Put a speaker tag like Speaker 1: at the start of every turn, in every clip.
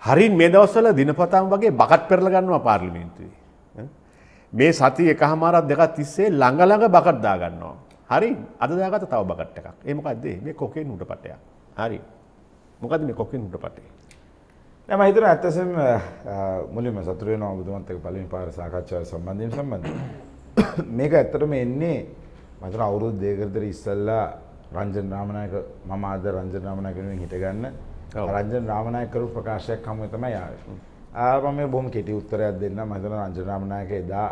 Speaker 1: හරින් මේ දවස්වල දිනපතාම වගේ බකට් පෙරලා ගන්නවා පාර්ලිමේන්තුවේ. මේ සති එකමාරක් දෙකක් තිස්සේ ළඟ බකට් දා ගන්නවා. හරි අද දාගත්ත තව බකට් එකක්. ඒ මොකද්ද මේ කොකේන් උඩපටයක්. හරි. මොකද්ද මේ කොකේන් උඩපටේ?
Speaker 2: නෑ මම හිතනවා ඇත්තටම මුලින්ම සතුටු වෙනවා ඔබතුමත් එක්ක පළවෙනි පාර සාකච්ඡාව සම්බන්ධයෙන්. මේක ඇත්තටම එන්නේ මම හිතනවා අවුරුදු දෙකකට විතර ඉස්සෙල්ලා රංජන් රාමනායක මම ආද රංජන් රාමනායක වෙනුවෙන් හිට ගන්න රංජන් රාමනායක කරු ප්‍රකාශයක් හමුවේ තමයි ආවේ. මම මේ බොහොම කෙටි උත්තරයක් දෙන්න. මම හිතනවා රංජන් රාමනායක එදා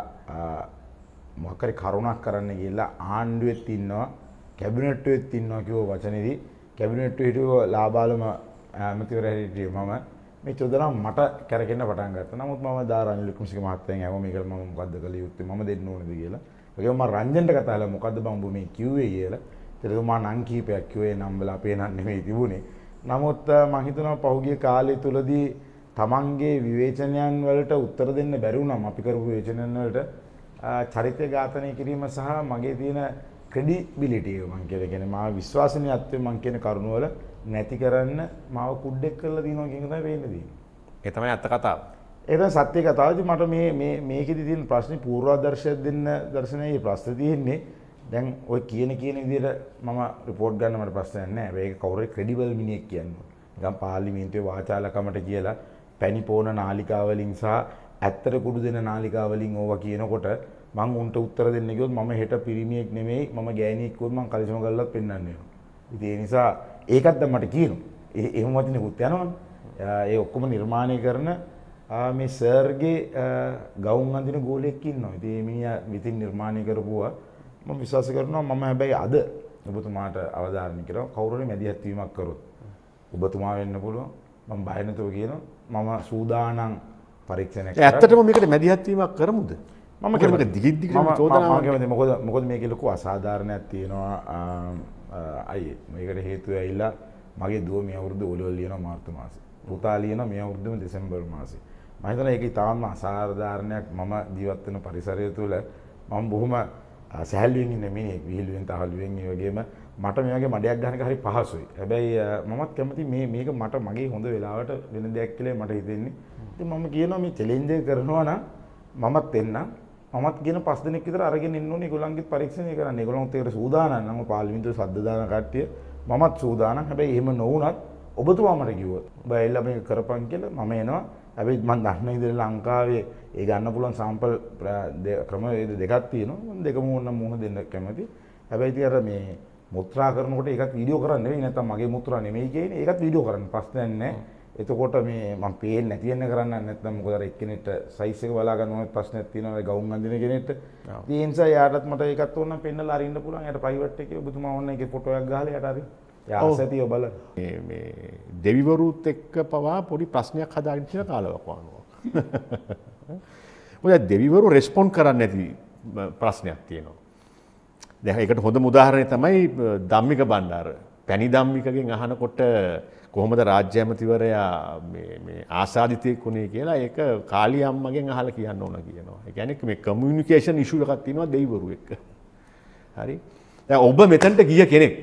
Speaker 2: මොකක් හරි කරුණක් කරන්න ගිහලා ආණ්ඩුවෙත් ඉන්නවා කැබිනට්ටුවෙත් ඉන්නවා කියව වචනේදී කැබිනට්ටුවේ හිටව ලාබාලම ඇමතිවරයා හිටියේ මම මේ චෝදනාව මට කරගෙන පටන් ගත්තා. නමුත් මම දා රනිල් වික්‍රමසිංහ මහත්තයන් ඇහුවා මේකට මම මොකද්ද කළ යුත්තේ මම දෙන්න ඕනේද කියලා. ඒකම මම රංජන්ට කතා කළා මොකද්ද බං ඔබ මේ කිව්වේ කියලා. එතකොට මම නම් කීපයක් කිව්වේ නම් වල අපේ නම් නෙමෙයි තිබුණේ. නමුත් මම හිතනවා පහුගිය කාලය තුලදී තමන්ගේ විවේචනයන් වලට උත්තර දෙන්න බැරි වුණාම අපි කරපු විවේචනයන් වලට චරිතය ඝාතනය කිරීම සහ මගේ තියෙන ක්‍රෙඩිබිලිටි එක මම කියන්නේ මාව විශ්වාසනීයත්වය මම කියන කරුණ වල නැති කරන්න මාව කුඩෙක් කරලා දිනවා කියන එක තමයි වෙන්නේ තියෙන්නේ.
Speaker 1: ඒ තමයි අත්ත කතාව.
Speaker 2: ඒක තමයි සත්‍ය කතාව. ඉතින් මට මේකෙදි තියෙන ප්‍රශ්නේ පූර්වාදර්ශයක් දෙන්න දර්ශනයේ ප්‍රශ්න තියෙන්නේ. දැන් ඔය කියන විදිහට මම report ගන්න මට ප්‍රශ්නයක් නැහැ. හැබැයි ඒක කවුරුයි ක්‍රෙඩිබල් මිනිහෙක් කියන්නේ. නිකන් පාර්ලිමේන්තුවේ වාචාලකමට කියලා පැණි පොන නාලිකා වලින් සහ ඇත්තට කුඩු දෙන නාලිකා වලින් ඕවා කියනකොට මම උන්ට උත්තර දෙන්න ගියොත් මම හෙට පිරිමියෙක් නෙමෙයි මම ගෑණියෙක් වුත් මම කලිසම ගල්ලත් පෙන්වන්න වෙනවා. ඉතින් ඒ නිසා ඒකත් දැන් මට කියනවා. එහෙම වටිනකුත් යනවනේ. ඒ ඔක්කොම නිර්මාණය කරන මේ සර්ගේ ගවුම් අඳින ගෝලෙක් ඉන්නවා. ඉතින් මේ මිනිහා විතින් නිර්මාණය කරපුවා මම විශ්වාස කරනවා මම හැබැයි අද ඔබතුමාට අවධාරණය කරනවා කවුරු හරි මැදිහත් වීමක් කරොත් ඔබතුමා වෙන්න පුළුවන්. මම බය නැතුව කියනවා මම සූදානම් පරීක්ෂණයක් කරන්න.
Speaker 1: ඇත්තටම මේකට මැදිහත් වීමක් කරමුද?
Speaker 2: මම
Speaker 1: මේක දිගින් චෝදනාවක්
Speaker 2: කැමති. මොකද මේකේ ලොකු අසාධාරණයක් තියෙනවා. අයියේ මේකට හේතුව ඇවිල්ලා මගේ දුව මේ අවුරුද්ද ඔලවල් ලියනවා මාර්තු මාසේ. පුතා ලියනවා මේ අවුරුද්දම දෙසැම්බර් මාසේ. මම හිතනවා ඒකේ තාම අසාධාරණයක් මම ජීවත් වෙන පරිසරය තුළ මම බොහොම සැහැල්ලුවෙන් ඉන්න මිනිහෙක්. විහිළුවෙන් තහළුවෙන් ඒ වගේම මට මේ වගේ මඩයක් ගන්න එක හරි පහසුයි. හැබැයි මමත් කැමති මේක මට මගේ හොඳ වෙලාවට වෙන දෙයක් කියලා මට හිතෙන්නේ. ඉතින් මම කියනවා මේ චැලෙන්ජ් එක කරනවා නම් මමත් එන්නම්. මමත් කියන 5 දිනක් විතර අරගෙන ඉන්න ඕනේ ඒගොල්ලන්ගේ පරීක්ෂණය කරන්න. ඒගොල්ලොත් ඒකට සූදානම් නම් පාර්ලිමේන්තුවේ සද්ද දාන කට්ටිය මමත් සූදානම්. හැබැයි එහෙම නොවුනත් ඔබතුමා මට කිව්වොත් ඔබ එල්ල මේක කරපන් කියලා මම එනවා. හැබැයි මම දන්න විදිහට ලංකාවේ ඒ ගන්න පුළුවන් සාම්පල් ක්‍රමවේද දෙකක් තියෙනවා. මම දෙකම ඕනනම් මුහුණ දෙන්න කැමති. හැබැයි ඉතින් අර මේ මුත්‍රා කරනකොට ඒකත් වීඩියෝ කරන්න නෙවෙයි නැත්නම් මගේ මුත්‍රා නෙමෙයි කියන්නේ ඒකත් වීඩියෝ කරන්න ප්‍රශ්නයක් නැහැ. එතකොට මේ මම පේන්නේ නැති වෙන්න කරන්න නැත්නම් මොකද අර එක්කෙනෙක්ට සයිස් එක බලා ගන්න ඕනෙත් ප්‍රශ්නයක් තියෙනවා ගවුම් අඳින කෙනෙක්ට. ඒ නිසා යාටත් මට ඒකත් ඕන නම් පෙන්නලා අරින්න පුළුවන්. යාට ප්‍රයිවට් එකේ ඔබතුමා ඕන එකේ ෆොටෝ එකක් ගහලා යාට අරින්න. යා ආසතිය බලන්න.
Speaker 1: මේ දෙවිවරුත් එක්ක පවා පොඩි ප්‍රශ්නයක් හදාගෙන තියෙන කාලයක් වුණා. මොකද දෙවිවරු රෙස්පොන්ඩ් කරන්නේ නැති ප්‍රශ්නයක් තියෙනවා. දැන් ඒකට හොඳම උදාහරණය තමයි ධම්මික බණ්ඩාර. පැණි ධම්මිකගෙන් අහනකොට කොහොමද රාජ්‍ය ඇමතිවරයා මේ ආසාදිතයෙක් වුණේ කියලා ඒක කාලී අම්මගෙන් අහලා කියන්න ඕන කියනවා. ඒ කියන්නේ මේ කමියුනිකේෂන් ඉෂුව එකක් තියෙනවා දෙවිවරු එක්ක. හරි. දැන් ඔබ මෙතනට ගිය කෙනෙක්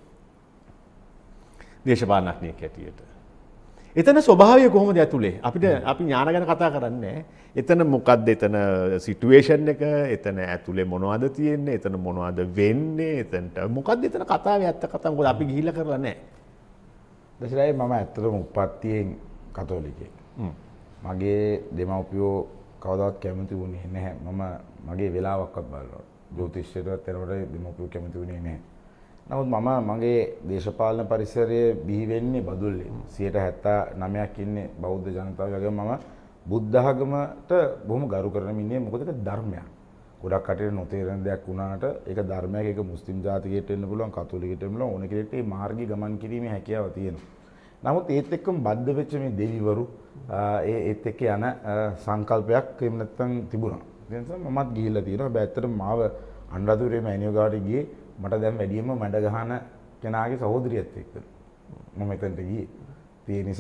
Speaker 1: දේශපාලනඥයෙක් හැටියට. එතන ස්වභාවය කොහොමද ඇතුලේ? අපි ඥාන ගැන කතා කරන්නේ. එතන මොකද්ද එතන සිටුේෂන් එක? එතන ඇතුලේ මොනවද තියෙන්නේ? එතන මොනවද වෙන්නේ? එතනට මොකද්ද එතන කතාවේ ඇත්ත කතාව? මොකද අපි ගිහිල්ලා කරලා නැහැ.
Speaker 2: දශරයි මම ඇත්තටම උපත්තියෙන් කතෝලිකයෙක්. මගේ දෙමව්පියෝ කවදාවත් කැමති වුණේ නැහැ. මගේ වෙලාවක්වත් බලනවා. ජ්‍යොතිෂ්‍යයටත් එනකොට දෙමව්පියෝ කැමති වුණේ නැහැ. නමුත් මගේ දේශපාලන පරිසරයේ බිහි වෙන්නේ බදුල්ලේ. 79ක් ඉන්නේ බෞද්ධ ජනතාව වගේ මම බුද්ධ ආගමට බොහොම ගරු කරන මිනිහෙක්. මොකද ඒක ධර්මයක්. ගොඩක් කටේ නොතේරෙන දෙයක් වුණාට ඒක ධර්මයක්. ඒක මුස්ලිම් ජාතිකයට වෙන්න පුළුවන්, කතෝලිකයට වෙන්න පුළුවන්. ඕන කෙනෙක්ට මේ මාර්ගය ගමන් කිරීමේ හැකියාව තියෙනවා. නමුත් ඒත් එක්කම බද්ධ වෙච්ච මේ දෙවිවරු ඒත් එක්ක යන සංකල්පයක් එහෙම නැත්නම් තිබුණා. ඒ නිසා මමත් ගිහිල්ලා තියෙනවා. හැබැයි ඇත්තටම මාව අනුරාධපුරේ මෑනියෝ ගාවට ගියේ මට දැන් වැඩියෙන්ම මඩ ගහන කෙනාගේ සහෝදරියත් එක්ක මම එතනට ගියේ. ඒ නිසා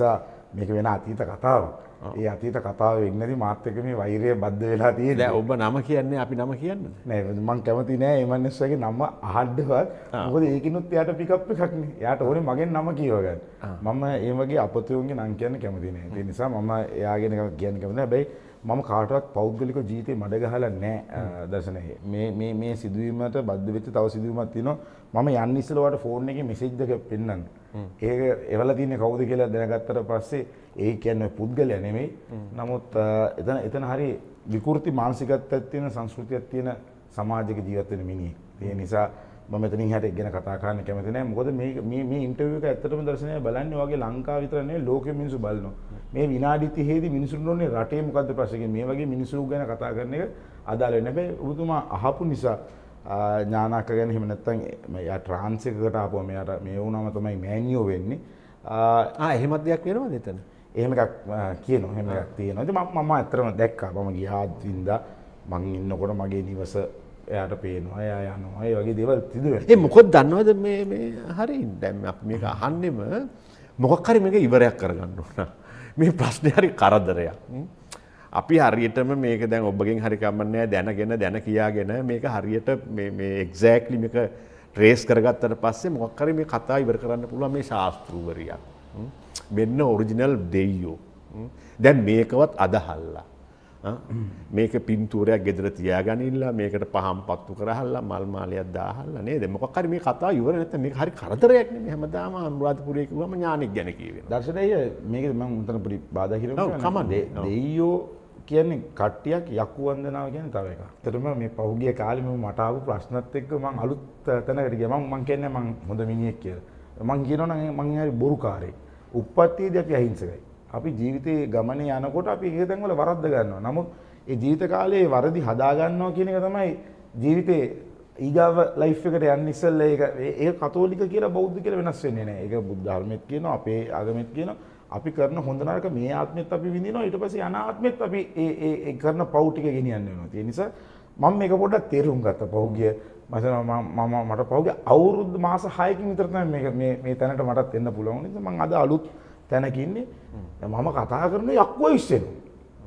Speaker 2: මේක වෙන අතීත කතාවක්. ඒ අතීත කතාව වෙන්නේ මාත් එක්ක මේ වෛරය බද්ධ වෙලා තියෙන්නේ.
Speaker 1: දැන් ඔබ නම කියන්නේ අපි නම කියන්නද?
Speaker 2: නෑ මම කැමති නෑ මේ මිනිස්සුගේ නම අහන්නවත්. මොකද ඒකිනුත් එයාට පිකප් එකක් නේ. එයාට ඕනේ මගෙන් නම කියව ගන්න. මම ඒ වගේ අපතුරුන්ගේ නම් කියන්න කැමති නෑ. ඒ නිසා මම එයාගෙන කියන්න කැමති නෑ. හැබැයි මම කාටවත් පෞද්ගලික ජීවිතේ මඩ ගහලා නෑ දර්ශනයේ. මේ සිදුවීමට බද්ධ වෙච්ච තව සිදුවීමක් තියෙනවා. මම යන්න ඉස්සෙල්ලා ඔයාලට ෆෝන් එකේ මෙසේජ් එක පෙන්නන්න. ඒක එවලා තින්නේ කවුද කියලා දැනගත්තට පස්සේ ඒ කියන්නේ පුද්ගලයා නෙමෙයි. නමුත් එතන හරි විකෘති මානසිකත්වයක් තියෙන සංස්කෘතියක් තියෙන සමාජයක ජීවත් වෙන මිනිහෙක්. ඒ නිසා මම මෙතනින් හැට ගැන කතා කරන්න කැමති නැහැ. මොකද මේ ඉන්ටර්වියු එක ඇත්තටම දර්ශනය බලන්නේ වගේ ලංකාව විතර නෙවෙයි ලෝකෙ මිනිස්සු බලනවා. මේ විනාඩි 30ේදී මිනිසුන්ට ඕනේ රටේ මොකද්ද ප්‍රශ්නේ. මේ වගේ මිනිස්සු ගැන කතා කරන එක අදාළ වෙන්නේ. හැබැයි ඔබතුමා අහපු නිසා ඥානක ගැන එහෙම නැත්නම් යා ට්‍රාන්ස් එකකට ආපුවම මෙයාට මේ වුණාම තමයි මෑනියෝ වෙන්නේ.
Speaker 1: එහෙමත් දෙයක් වෙනවද එතන?
Speaker 2: එහෙම එකක් කියනවා. එහෙම එකක් තියෙනවා. ඉතින් මම ඇත්තටම දැක්කා. මම ගියා දින්දා මං ඉන්නකොට මගේ නිවස එයාට පේනවා. එයා යනවා. ඒ වගේ දේවල් සිදුවෙනවා.
Speaker 1: ඒ මොකද දන්නවද මේ හරි දැන් අපි මේක අහන්නෙම මොකක් හරි මේක ඉවරයක් කරගන්න ඕන. මේ ප්‍රශ්නේ හරි කරදරයක්. අපි හරියටම මේක දැන් ඔබගෙන් හරි කමන්නේ දැන කියාගෙන මේක හරියට මේ එක්සැක්ට්ලි මේක ට්‍රේස් කරගත්තට පස්සේ මොකක් හරි මේ කතාව ඉවර කරන්න පුළුවන් මේ ශාස්ත්‍රූවරියක්. මෙන්න ඔරිජිනල් දෙයියෝ. දැන් මේකවත් අදහල්ලා. මේක පින්තූරයක් ගෙදර තියාගනින්න මේකට පහම් පත්තු කරහල්ලා මල් මාලයක් දාහල්ලා නේද? මොකක් හරි මේ කතාව ඉවර නැත්නම් මේක හරි කරදරයක් නේ. හැමදාම අනුරාධපුරයේ කිව්වම ඥානෙක් ගැන කියවෙනවා.
Speaker 2: දර්ශනය මේක මම උතන පොඩි බාධා හිරවනවා. දෙයියෝ කියන්නේ කට්ටියක් යකු වන්දනාව කියන්නේ තව එකක්. ඇත්තටම මේ පහුගිය කාලේ මට ආපු ප්‍රශ්නත් එක්ක මම අලුත් තැනකට ගියා. මම කියන්නේ මම හොඳ මිනිහෙක් කියලා. මම කියනවා නම් මම හරි බොරුකාරයෙක්. උප්පත්තියේදී අපි අහිංසකයි. අපි ජීවිතේ ගමනේ යනකොට අපි ඒ තැන්වල වරද්ද ගන්නවා. නමුත් ඒ ජීවිත කාලයේ වරදි හදා ගන්නවා කියන එක තමයි ජීවිතේ ඊගාව ලයිෆ් එකට යන්න ඉස්සෙල්ලා ඒක කතෝලික කියලා බෞද්ධ කියලා වෙනස් වෙන්නේ නැහැ. ඒක බුද්ධ ධර්මෙත් කියනවා අපේ ආගමෙත් කියනවා. අපි කරන හොඳ නරක මේ ආත්මෙත් අපි විඳිනවා. ඊට පස්සේ අනාත්මෙත් අපි ඒ කරන පව් ටික ගෙනියන්න වෙනවා. ඒ නිසා මම මේක පොඩ්ඩක් තේරුම් ගත්තා. පහුගිය මට පහුගිය අවුරුදු මාස 6කින් විතර තමයි මේ තැනට මටත් එන්න පුළුවන්. නිසා මම අද අලුත් තැනක ඉන්නේ. මම කතා කරන යක්කුව ඉස්සෙනවා.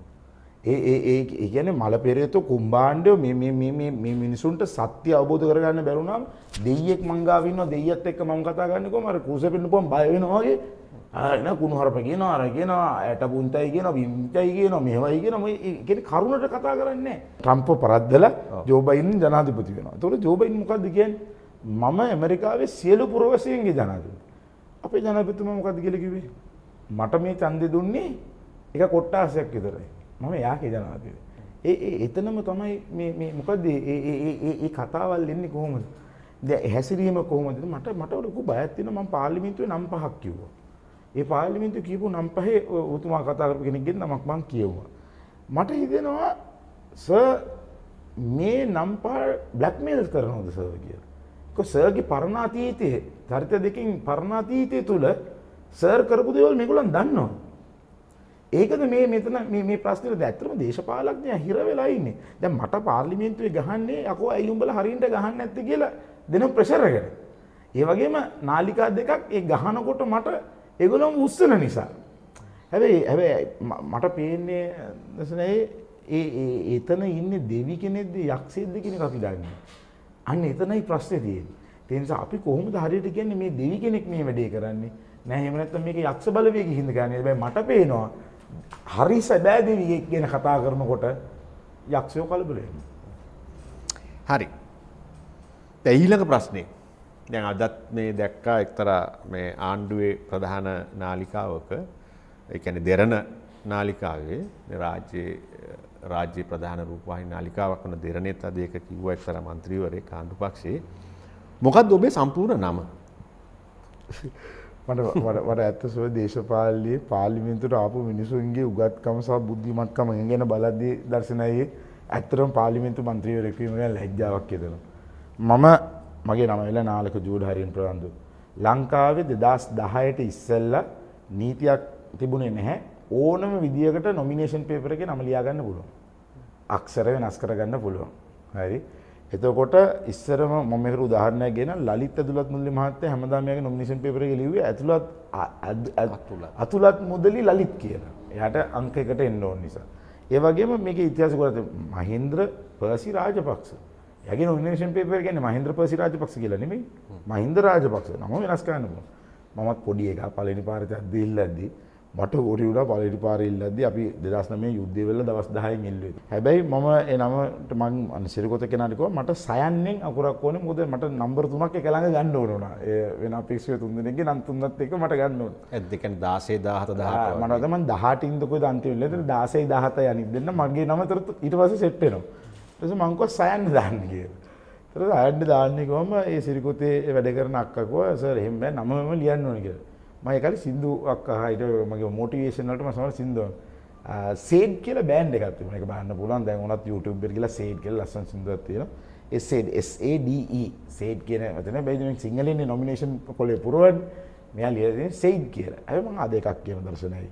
Speaker 2: ඒ කියන්නේ මල පෙරේතෝ කුම්බාණ්ඩයෝ මේ මිනිසුන්ට සත්‍ය අවබෝධ කරගන්න බැරුණාම දෙයියෙක් මං ගාව ඉන්නවා. දෙයියත් එක්ක මම කතා කරන්නේ කොහම අර කුරුසේ පින්නපුවම බය වෙනවා වගේ. න කුණුහරුප කියනවා අර කියනවා ඇට පුන්තයි කියනවා බිම්චයි කියනවා මෙහෙමයි කියනවා මේ කියන්නේ කරුණට කතා කරන්නේ නැහැ. ට්‍රම්ප් පරද්දලා ජෝ බයිඩන් ජනාධිපති වෙනවා. ඒතකොට ජෝ බයිඩන් මොකද්ද කියන්නේ? මම ඇමරිකාවේ සියලු පුරවැසියන්ගේ ජනාධිපති. අපේ ජනාධිපතිතුමා මොකද්ද කියලා කිව්වේ? මට මේ ඡන්දේ දුන්නේ එක කොට්ටාසයක් විතරයි. මම යාගේ ජනාධිපති. එතනම තමයි මේ මොකද්ද මේ කතාවල් එන්නේ කොහොමද? දැන් හැසිරීම කොහොමද? මට ලොකු බයක් තියෙනවා. මම පාර්ලිමේන්තුවේ නම් 5ක් කිව්වා. ඒ පාර්ලිමේන්තුවේ කියපු නම් 5 ඔතුමා කතා කරපු කෙනෙක්ගෙන් නමක් මම කියුවා. මට හිතෙනවා සර් මේ නම් 5 බ්ලැක්මේල් කරනවද සර් කියලා. සර්ගේ පරණාතීතයේ චරිත දෙකකින් පරණාතීතය තුල සර් කරපු දේවල් මේගොල්ලන් දන්නවා. ඒකද මෙතන මේ ප්‍රශ්නේ ඇත්තටම දේශපාලඥයා හිර වෙලා ඉන්නේ. දැන් මට පාර්ලිමේන්තුවේ ගහන්නේ අකෝ ඇයි උඹලා හරියට ගහන්නේ නැත්තේ කියලා දෙන ප්‍රෙෂර් එකට. ඒ වගේම නාලිකා දෙකක් ඒ ගහනකොට මට ඒගොල්ලෝ උස්සන නිසා. හැබැයි මට පේන්නේ දැසනේ එතන ඉන්නේ දෙවි කෙනෙක්ද යක්ෂයෙක්ද කියන එක අපි දන්නේ. අන්න එතනයි ප්‍රශ්නේ තියෙන්නේ. ඒ නිසා අපි කොහොමද හරියට කියන්නේ මේ දෙවි කෙනෙක් මේ වැඩේ කරන්නේ? නෑ එහෙම නැත්නම් මේක යක්ෂ බලවේග හින්දා කියන්නේ. හැබැයි මට පේනවා හරි සැබෑ දෙවියෙක් ගැන කතා කරනකොට යක්ෂයෝ කලබල වෙනවා.
Speaker 1: හරි. දැන් ඊළඟ ප්‍රශ්නේ. දැන් අදත් මේ දැක්කා එක්තරා මේ ආණ්ඩුවේ ප්‍රධාන නාලිකාවක ඒ කියන්නේ දෙරණ නාලිකාවේ රාජ්‍ය ප්‍රධාන රූපවාහිනී නාලිකාවක් වන දෙරණෙත් අද ඒක කිව්වා එක්තරා മന്ത്രിවරයෙක් ආණ්ඩු පක්ෂයේ. මොකක්ද ඔබේ සම්පූර්ණ නම?
Speaker 2: මට ඇත්තසෝ දේශපාලනයේ පාර්ලිමේන්තුවට ආපු මිනිසුන්ගේ උගත්කම සහ බුද්ධිමත්කම ගැන බලද්දී දර්ශනයේ ඇත්තටම පාර්ලිමේන්තු മന്ത്രിවරයෙක් වීම ගැන ලැජ්ජාවක් හිතෙනවා. මගේ නම වෙලා නාලක ජූඩ් හරින් ප්‍රවන්දු. ලංකාවේ 2010ට ඉස්සෙල්ලා නීතියක් තිබුණේ නැහැ. ඕනම විදියකට නොමිනේෂන් පේපර් එකේ නම ලියා ගන්න පුළුවන්. අක්ෂර වෙනස් කර ගන්න පුළුවන්. හරි. එතකොට ඉස්සරම මම මේකට උදාහරණයක් ගෙන ලලිත් ඇතුළත් මුදලි මහත්තයා හැමදාම මෙයාගේ නොමිනේෂන් පේපර් එකේ ලිව්වේ අතුලත් මුදලි ලලිත් කියලා. එයාට අංක එකට එන්න ඕන නිසා. ඒ වගේම මේකේ ඉතිහාස කරලා මහේන්ද්‍ර පර්සි රාජපක්ෂ. එයාගේ නොමිනේෂන් පේපර් එක කියන්නේ මහේන්ද්‍ර පර්සි රාජපක්ෂ කියලා නෙමෙයි. මහින්ද රාජපක්ෂ. නම වෙනස් කරන්න පුළුවන්. මමත් පොඩි එකා පළවෙනි පාරට අද්දිල්ලද්දී මට ඕරි වුණා පළවෙනි පාරේ ඉල්ලද්දී අපි 2009 යුද්ධය වෙලා දවස් 10න් එල්ලුවේ. හැබැයි මම ඒ නමට මං සිරිකොත කෙනාට කිව්වා මට සයන්නෙන් අකුරක් ඕනේ මොකද මට නම්බර් 3ක් එක ළඟ ගන්න ඕන වුණා. ඒ වෙන අපේක්ෂිත තුන් දෙනෙක්ගේ නම් තුනත් එක මට ගන්න ඕන.
Speaker 1: ඒ කියන්නේ 16 17 18
Speaker 2: මම 18 ඉඳ කොයිද අන්තිම වෙලෙද 16 17 යනිත් දෙන්න මගේ නම ඊට පස්සේ සෙට් වෙනවා. ඊට පස්සේ මං කිව්වා සයන් දාන්න කියලා. ඊට පස්සේ සයන් දාන්න කිව්වම ඒ සිරිකොතේ වැඩ කරන අක්කා කිව්වා සර් එහෙම බෑ නමම ලියන්න ඕනේ කියලා. මම ඒකලි සින්දු අක්කා ඊට මගේ මොටිවේෂන් වලට මම සමහර සින්දු සේඩ් කියලා බෑන්ඩ් එකක් තිබුණා. ඒක බලන්න පුළුවන්. දැන් උනත් YouTube එකට ගිහලා සේඩ් කියලා ලස්සන සින්දුවක් තියෙනවා. ඒ සේඩ් SADE සේඩ් කියන වචනේ බැලුවම සිංහලෙන් නොමිනේෂන් පොලේ පුරවන්නේ. මෙයා ලියලා තියෙන්නේ සේඩ් කියලා. හැබැයි මම අද එකක් කියන දර්ශනයයි.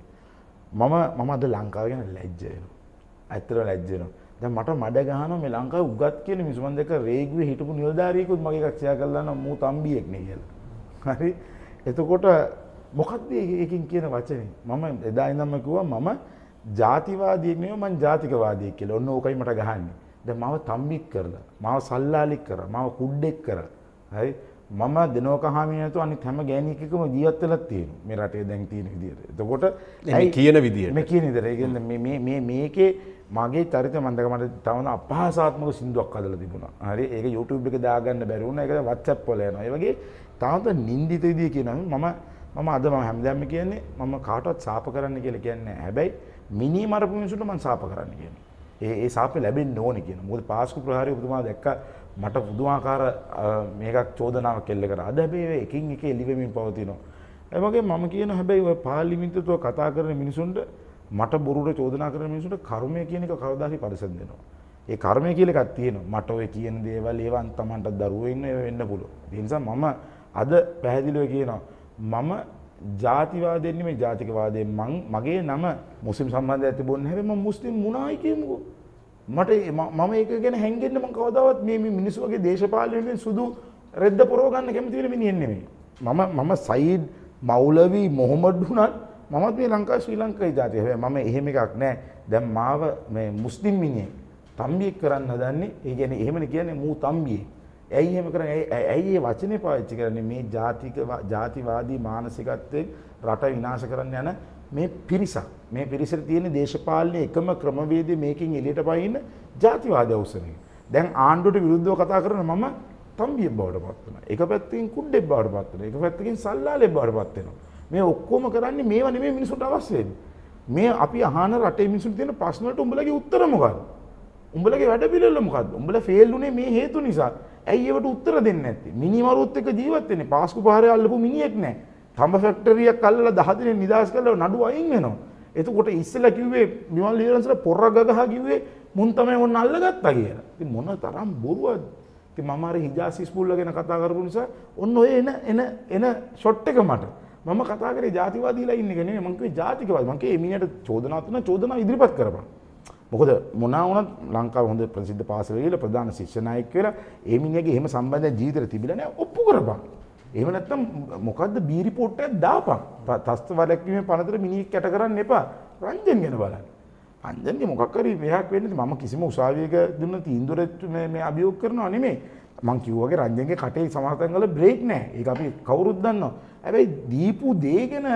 Speaker 2: මම අද ලංකාව ගැන ලැජ්ජ වෙනවා. ඇත්තටම ලැජ්ජ වෙනවා. දැන් මට මඩ ගහනවා මේ ලංකාවේ උගත් කියන මිනිස්සු මම දැක්ක රේගුවේ හිටපු නිලධාරියෙකුත් මගේ එකක් ෂෙයා කරලා නම් මූ තම්බියෙක් නේ කියලා. හරි. එතකොට මොකක්ද ඒකෙන් කියන වචනේ? මම එදා ඉඳන්ම කිව්වා මම ජාතිවාදියෙක් නෙවෙයි මම ජාතිකවාදියෙක් කියලා. ඔන්න ඕකයි මට ගහන්නේ. දැන් මාව තම්බික් කරලා, මාව සල්ලාලික් කරා, මාව කුඩෙක් කරා. හරි? මම දෙනෝකහාමිය නැතුව අනිත් හැම ගෑණියෙක්ම ජීවත් වෙලා තියෙනවා. මේ රටේ දැන් තියෙන විදියට. එතකොට
Speaker 1: මේ කියන විදියට.
Speaker 2: මේ කියන විදියට. ඒ කියන්නේ මේකේ මගේ චරිතය මම දැක මට තවන අපහාසාත්මක සින්දුවක් හදලා තිබුණා. හරි? ඒක YouTube එකේ දාගන්න බැරි වුණා. ඒක WhatsApp වල යනවා. ඒ වගේ තාමත් නින්දිත විදිය කියනවා. මම අද හැමදාම කියන්නේ මම කාටවත් සාප කරන්න කියලා කියන්නේ නැහැ. හැබැයි මිනි මරපු මිනිසුන්ට මම සාප කරන්න කියනවා. ඒ සාපේ ලැබෙන්න ඕනේ කියනවා. මොකද පාස්කු ප්‍රහාරය ඔබතුමා දැක්ක මට පුදුමාකාර මේකක් චෝදනාවක් එල්ල කරා. අද හැබැයි එකින් එක එළිවෙමින් පවතිනවා. ඒ වගේ මම කියන හැබැයි ඔය පාර්ලිමේන්තුව කතා කරන මිනිසුන්ට මට බොරුවට චෝදනා කරන මිනිසුන්ට කර්මය කියන එක කවදාහරි පරිසම් දෙනවා. ඒ කර්මය කියලා එකක් තියෙනවා. මට ඔය කියන දේවල් ඒවන් Tamanට දරුවෝ ඉන්න ඒවා වෙන්න පුළුවන්. ඒ නිසා මම අද පැහැදිලිව කියනවා මම ජාතිවාදයෙන් නෙමෙයි ජාතිකවාදයෙන් මගේ නම මුස්ලිම් සම්බන්ධයක් තිබුණේ හැබැයි මම මුස්ලිම් මුණායි කියමුකෝ. මට මම ඒක ගැන හැංගෙන්න මම කවදාවත් මේ මිනිස්සු වගේ දේශපාලනයෙන් සුදු රෙද්ද පොරව ගන්න කැමති වෙන මිනිහෙක් නෙමෙයි. මම සයිඩ් මෞලවි මොහමඩ් වුණත් මමත් මේ ලංකාවේ ශ්‍රී ලංකාවේ ජාතිය. හැබැයි මම එහෙම එකක් නැහැ. දැන් මාව මේ මුස්ලිම් මිනිහෙක් තම්බියෙක් කරන්න හදන්නේ. ඒ කියන්නේ එහෙමනේ කියන්නේ මූ තම්බියෙක්. ඇයි එහෙම කරන්නේ? ඇයි මේ වචනේ පාවිච්චි කරන්නේ? මේ ජාතිවාදී මානසිකත්වයෙන් රට විනාශ කරන්න යන මේ පිරිසක්. මේ පිරිසට තියෙන දේශපාලනයේ එකම ක්‍රමවේදය මේකෙන් එළියට පයින්න ජාතිවාදී අවසරය. දැන් ආණ්ඩුවට විරුද්ධව කතා කරන මම තම්බියෙක් බවට පත් වෙනවා. එක පැත්තකින් කුඩෙක් බවට පත් වෙනවා. එක පැත්තකින් සල්ලාලෙක් බවට පත් වෙනවා. මේ ඔක්කොම කරන්නේ මේවා නෙමෙයි මිනිසුන්ට අවශ්‍ය වෙන්නේ. මේ අපි අහන රටේ මිනිසුන්ට තියෙන ප්‍රශ්න වලට උඹලගේ උත්තර මොකක්ද? උඹලගේ වැඩ පිළිවෙල මොකද්ද? උඹලා ෆේල් උනේ මේ හේතු නිසා. ඇයි ඒවට උත්තර දෙන්නේ නැත්තේ? මිනිමරුවත් එක්ක ජීවත් වෙන්නේ. පාස්කු පහරේ අල්ලපු මිනිහෙක් නෑ. තඹ ෆැක්ටරියක් අල්ලලා 10 දිනෙක නිදාස් කරලා නඩු අයින් වෙනවා. එතකොට ඉස්සෙල්ලා කිව්වේ විමල් ලියරන්ස්ලා පොරක් ගගහ කිව්වේ මුන් තමයි ඔන්න අල්ලගත්තා කියලා. ඉතින් මොන තරම් බොරුවක්ද? ඉතින් මම අර හිජාස් ඉස්පූල්ලා ගැන කතා කරපු නිසා ඔන්න ඔය එන ෂොට් එක මට. මම කතා කරේ ජාතිවාදීලා ඉන්න එක නෙමෙයි. මම කිව්වේ ජාතිකවාදී. මම කිව්වේ එමිණියට චෝදනා තුන චෝදනා ඉදිරිපත් කරපන්. මොකද මොනවා වුණත් ලංකාවේ හොඳ ප්‍රසිද්ධ පාසල ගිහලා ප්‍රධාන ශිෂ්‍ය නායක කියලා ඒ මිනිහගේ එහෙම සම්බන්ධයක් ජීවිතේට තිබිලා නැහැ. ඔප්පු කරපන්. එහෙම නැත්නම් මොකද්ද බී රිපෝට් එකක් දාපන්. තස්ත වලක්ීමේ පනතර මිනිහෙක් කැට කරන්න එපා. රංජන් ගැන බලන්න. රංජන්ගේ මොකක් හරි මෙහක් වෙන්නේ මම කිසිම උසාවියක දුන්න තීන්දුවට මේ අභියෝග කරනවා නෙමෙයි. මං කිව්වාගේ රංජන්ගේ කටේ සමහරතන් වල බ්‍රේක් නැහැ. ඒක අපි කවුරුත් දන්නවා. හැබැයි දීපු දේ ගැන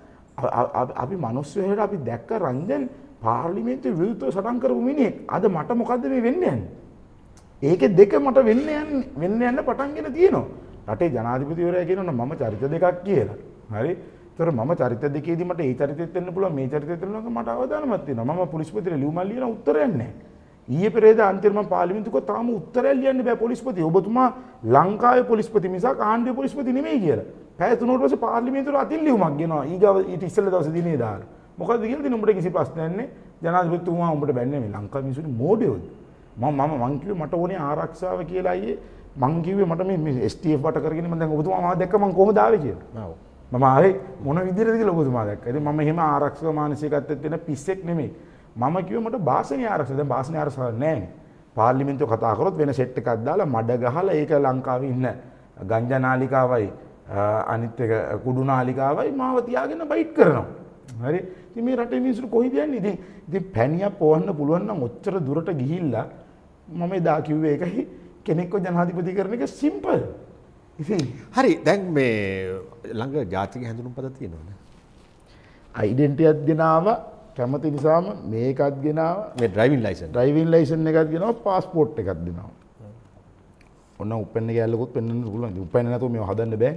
Speaker 2: අපි මිනිස්සු හැට අපි දැක්ක රංජන් පාර්ලිමේන්තුවේ විරුද්ධව සටන් කරපු මිනිහෙක්. අද මට මොකද්ද මේ වෙන්නේ යන්නේ? ඒකේ දෙක මට වෙන්න යන්න පටන්ගෙන තියෙනවා. රටේ ජනාධිපතිවරයා කියනවා මම චරිත දෙකක් කියලා. හරි? ඒතර මම චරිත දෙකේදී මට ඒ චරිතෙත් වෙන්න පුළුවන් මේ චරිතෙත් වෙන්න පුළුවන් මට අවදානමක් තියෙනවා. මම පොලිස්පතිට ලියුමක් ලියන උත්තරයක් නැහැ. ඊයේ පෙරේදා අන්තිම පාර්ලිමේන්තුවක තාම උත්තරයක් ලියන්න බෑ පොලිස්පති. ඔබතුමා ලංකාවේ පොලිස්පති මිසක් ආණ්ඩුවේ පොලිස්පති නෙමෙයි කියලා. පැය 3කට පස්සේ පාර්ලිමේන්තුවට අතින් ලියුමක් ගෙනවා. ඊගාව ඊට ඉස්සෙල්ලා දවසේ දිනේ දාලා. මොකද්ද කියලා ඉතින් උඹට කිසි ප්‍රශ්නයක් නැහැ. ජනාධිපතිතුමා උඹට බැන්නේ මේ ලංකාවේ මිනිස්සුන්ට මෝඩයෝද? මං කිව්වේ මට ඕනේ ආරක්ෂාව කියලා අයියේ. මං කිව්වේ මට මේ STF වට කරගෙන මම දැන් ඔබතුමා මාව දැක්ක මං කොහොමද ආවේ කියලා. ඔව්. මම ආවේ මොන විදිහටද කියලා ඔබතුමා දැක්කා. ඉතින් මම එහෙම ආරක්ෂක මානසිකත්වයට තියෙන පිස්සෙක් නෙමෙයි. මම කිව්වේ මට භාෂණීය ආරක්ෂක. දැන් භාෂණීය ආරක්ෂක නැහැ. පාර්ලිමේන්තුව කතා කරොත් වෙන සෙට් එකක් දාලා මඩ ගහලා ඒක ලංකාවේ ඉන්න ගංජා නාලිකාවයි අනිත් එක කුඩු නාලිකාවයි මාව තියාගෙන බයිට් කරනවා. හරි. ඉතින් මේ රටේ මිනිස්සු කොහෙද යන්නේ? ඉතින් පැණියක් පොවන්න පුළුවන් නම් ඔච්චර දුරට ගිහිල්ලා මම එදා කිව්වේ ඒකයි කෙනෙක්ව ජනාධිපති කරන එක සිම්පල්. ඉතින්
Speaker 1: හරි දැන් මේ ළඟ ජාතික හැඳුනුම්පත තියෙනවනේ.
Speaker 2: ඩෙන්ටි එකක් ගෙනාව කැමති නිසාම මේකත් ගෙනාව
Speaker 1: මේ ඩ්‍රයිවිං ලයිසන්ස්.
Speaker 2: ඩ්‍රයිවිං ලයිසන් එකක් ගෙනාව පාස්පෝර්ට් එකක් දෙනවා. ඔන්න උපෙන්න ගෑල්ලකුත් පෙන්වන්න පුළුවන්. උපෙන්න නැතුව මේව හදන්න බෑ.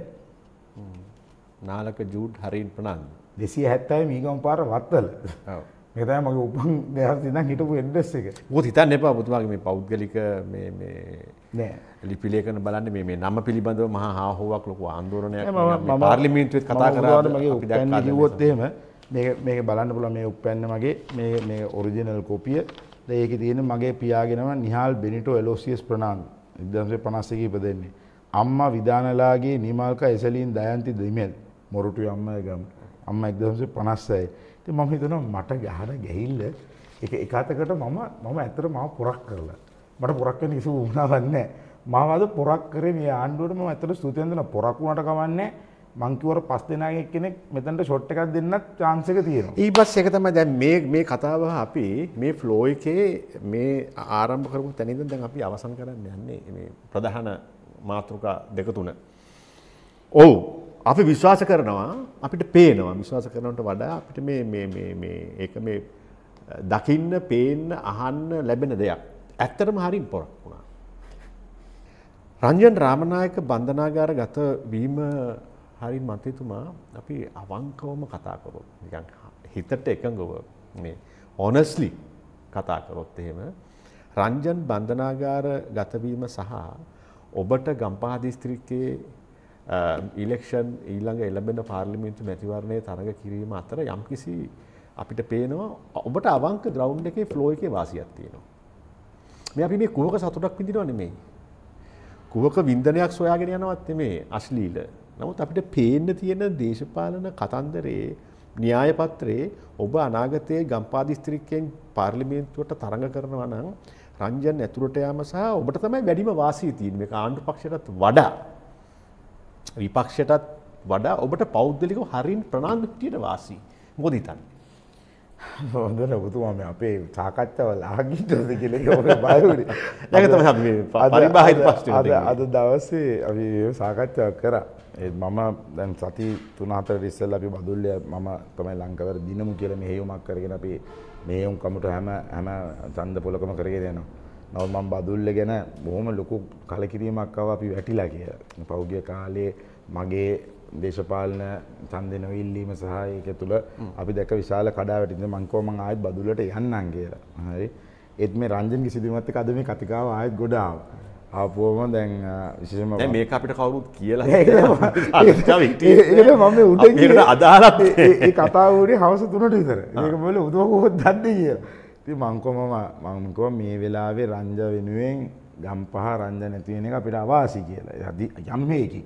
Speaker 1: නාලක ජූඩ් හරින් ප්‍රනාන්දු
Speaker 2: 270 මීගම පාර වත්තල.
Speaker 1: ඔව්.
Speaker 2: මේක තමයි මගේ උපන් දෙහස් ඉඳන් හිටපු ඇඩ්‍රස් එක.
Speaker 1: මොකද හිතන්න එපා පුතුමාගේ මේ පෞද්ගලික මේ
Speaker 2: නෑ.
Speaker 1: ලිපිලේඛන බලන්න මේ නම පිළිබඳව මහා හාහුවක් ලොකු ආందోලනයක්
Speaker 2: මම
Speaker 1: පාර්ලිමේන්තුවේ කතා කරා
Speaker 2: මගේ උපැන්න කිව්වොත් එහෙම මේක බලන්න පුළුවන් මේ උපැන්න මගේ මේ ඔරිජිනල් කොපිය. දැන් ඒකේ තියෙන මගේ පියාගෙනම නිහාල් බෙනිටෝ එලෝසියස් ප්‍රනාන්දු 1951 ඉපදෙන්නේ. අම්මා විදානලාගේ නිමාල්කා එසලින් දයන්ති දෙමෙල් මොරටුවේ අම්මා ගම. අම්මා 1956. ඉතින් මම හිතනවා මට ගහන ගැහිල්ල එක අතකට මම ඇත්තට මාව පොරක් කරලා. මට පොරක් වෙන්න කිසි වුණාවක් නැහැ. මාව අද පොරක් කරේ මේ ආණ්ඩුවට මම ඇත්තට ස්තුති වෙනවා. පොරක් වුණාට කමන්නේ මං කිව්වර 5 දෙනාගේ කෙනෙක් මෙතනට ෂොට් එකක් දෙන්නත් chance එක තියෙනවා.
Speaker 1: ඊපස් එක තමයි දැන් මේ කතාව අපි මේ ෆ්ලෝ එකේ මේ ආරම්භ කරපු තැන ඉඳන් දැන් අපි අවසන් කරන්න යන්නේ මේ ප්‍රධාන මාතෘකා දෙක තුන. ඔව් අපි විශ්වාස කරනවා අපිට පේනවා විශ්වාස කරනවට වඩා අපිට මේ ඒක මේ දකින්න පේන්න අහන්න ලැබෙන දෙයක්. ඇත්තටම හරින් පොරක් වුණා. රංජන් රාමනායක බන්ධනාගාර ගත වීම හරින් මන්ත්‍රීතුමා අපි අවංකවම කතා කරොත් නිකන් හිතට එකඟව මේ honestly කතා කරොත් එහෙම රංජන් බන්ධනාගාර ගත වීම සහ ඔබට ගම්පහ දිස්ත්‍රික්කයේ ඉලෙක්ෂන් ඊළඟ එළඹෙන පාර්ලිමේන්තු මැතිවරණයේ තරඟ කිරීම අතර යම්කිසි අපිට පේනවා ඔබට අවංක ග්‍රවුන්ඩ් එකේ ෆ්ලෝ එකේ වාසියක් තියෙනවා. මේ අපි මේ කුවක සතුටක් විඳිනව නෙමෙයි. කුවක වින්දනයක් සොයාගෙන යනවත් නෙමෙයි අශ්ලීල. නමුත් අපිට පේන්න තියෙන දේශපාලන කතන්දරේ න්‍යාය පත්‍රයේ ඔබ අනාගතයේ ගම්පහ දිස්ත්‍රික්කයෙන් පාර්ලිමේන්තුවට තරඟ කරනවා නම් රංජන් ඇතුළට යාම සහ ඔබට තමයි වැඩිම වාසිය තියෙන්නේ. මේක ආණ්ඩු පක්ෂයටත් වඩා විපක්ෂයටත් වඩා ඔබට පෞද්ගලිකව හරින් ප්‍රනාන්දු හිටියට වාසි. මොකද හිතන්නේ?
Speaker 2: හොඳට ඔබතුමා මේ අපේ සාකච්ඡාවල් අහගින්නද කියලා ඔබ බය වුණේ.
Speaker 1: ඒක තමයි අපි මේ පරිබාහිර ප්‍රශ්න
Speaker 2: අද දවසේ අපි සාකච්ඡා කරා. මම දැන් සති 3-4 ඉස්සෙල්ලා අපි බදුල්ලේ මම තමයි ලංකාවේ දිනමු කියලා මෙහෙයුමක් කරගෙන අපි මෙහෙයුම් කමුට හැම ඡන්ද පොලකම කරගෙන යනවා. නමුත් මම බදුල්ලේ ගැන බොහොම ලොකු කලකිරීමක් ආවා අපි වැටිලා කියලා. පෞද්ගලික කාලේ මගේ දේශපාලන ඡන්දේ නොඉල්ලීම සහ ඒක තුළ අපි දැක්ක විශාල කඩාවැටීම. මම කිව්වා මම ආයෙත් බදුල්ලට යන්නම් කියලා. හරි. ඒත් මේ රංජන්ගේ සිදුවීමත් එක්ක අද මේ කතිකාව ආයෙත් ගොඩ ආවා. ආපුවම දැන් විශේෂයෙන්ම
Speaker 1: දැන් මේක අපිට කවුරුත් කියලා
Speaker 2: ඒක මම උඩ
Speaker 1: ගිහින් අදාළත්
Speaker 2: ඒ කතාව උනේ හවස 3ට විතර. ඒක මොකද උදවකවත් දන්නේ කියලා. ඉතින් මම කිව්වා මේ වෙලාවේ රංජ වෙනුවෙන් ගම්පහ රංජ නැති වෙන එක අපිට අවාසි කියලා. යම් මේකි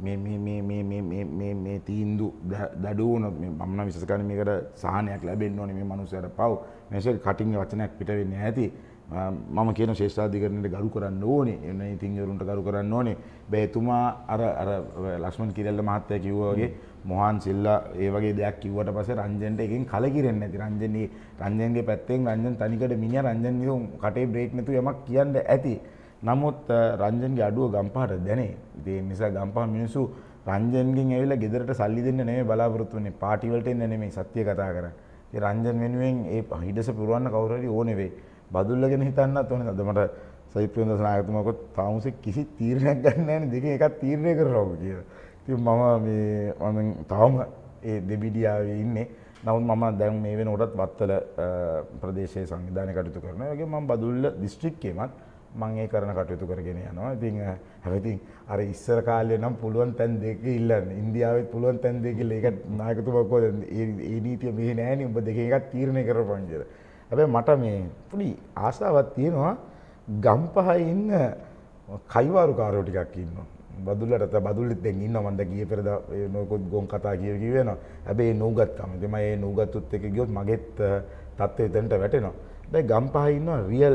Speaker 2: මේ තීන්දුව දඩු වුණොත් මම නම් විශ්වාස කරන්නේ මේකට සහනයක් ලැබෙන්න ඕනේ මේ මිනිස්සුන්ට පව්. මේක කටින් වචනයක් පිට වෙන්නේ නැති. මම කියන ශේෂ්ඨාධිකරණයට ගරු කරන්න ඕනේ. එන්නේ ඉතින් යරුන්ට ගරු කරන්න ඕනේ. බෑතුමා අර ලක්ෂ්මන් කිරල්ල මහත්තයා කිව්වා වගේ මොහාන් සිල්ලා ඒ වගේ දෙයක් කිව්වට පස්සේ රංජන්ට එකෙන් කලකිරෙන්නේ නැති. රංජන්ගේ පැත්තෙන් රංජන් තනිකඩ මිනිහා රංජන් නිකන් කටේ බ්‍රේක් නැතුව යමක් කියන්න ඇති. නමුත් රංජන්ගේ අඩුව ගම්පහට දැනේ. ඒ නිසා ගම්පහ මිනිස්සු රංජන්ගෙන් ඇවිල්ලා ගෙදරට සල්ලි දෙන්න නෙමෙයි බලාපොරොත්තු වෙන්නේ. පාටි වලට එන්න නෙමෙයි සත්‍ය කතා කරන්නේ. ඒ රංජන් වෙනුවෙන් ඒ හිඩස පුරවන්න කවුරු හරි ඕනේ වෙයි. බදුල්ල ගැන හිතන්නත් ඕනේ. අද මට සයිත් ප්‍රේමදාස නායකතුමාකත් තාමුසේ කිසි තීරණයක් ගන්න නැහැ නේ. දෙකෙන් එකක් තීරණය කරනවා කියලා. ඉතින් මම තාම ඒ දෙබිඩියාවේ ඉන්නේ. නමුත් මම දැන් මේ වෙනකොටත් වත්තල ප්‍රදේශයේ සංවිධානය කටයුතු කරනවා. ඒ වගේම මම බදුල්ල දිස්ත්‍රික්කයේමත් මම ඒ කරන කටයුතු කරගෙන යනවා. ඉතින් හැබැයි අර ඉස්සර කාලේ නම් පුළුවන් තැන් දෙක ඉල්ලන්නේ. ඉන්දියාවෙත් පුළුවන් තැන් දෙක ඉල්ල. ඒක නායකතුමා කොහෙද ඒ නීතිය මෙහෙ නැහැනේ. ඔබ දෙකෙන් එකක් තීරණය කරපන් කියලා. හැබැයි මට මේ පොඩි ආසාවක් තියෙනවා ගම්පහ ඉන්න කයිවාරුකාරයෝ ටිකක් ඉන්නවා. බදුල්ලට බදුල්ලෙත් දැන් ඉන්නවා. මම දැන් ගියේ පෙරද නොකොත් ගොන් කතා කියවෙනවා. හැබැයි නූගත්කම. ඉතින් මම ඒ නූගත්තුත් එක්ක ගියොත් මගෙත් තත්ත්වය දෙන්නට වැටෙනවා. හැබැයි ගම්පහ ඉන්නවා රියල්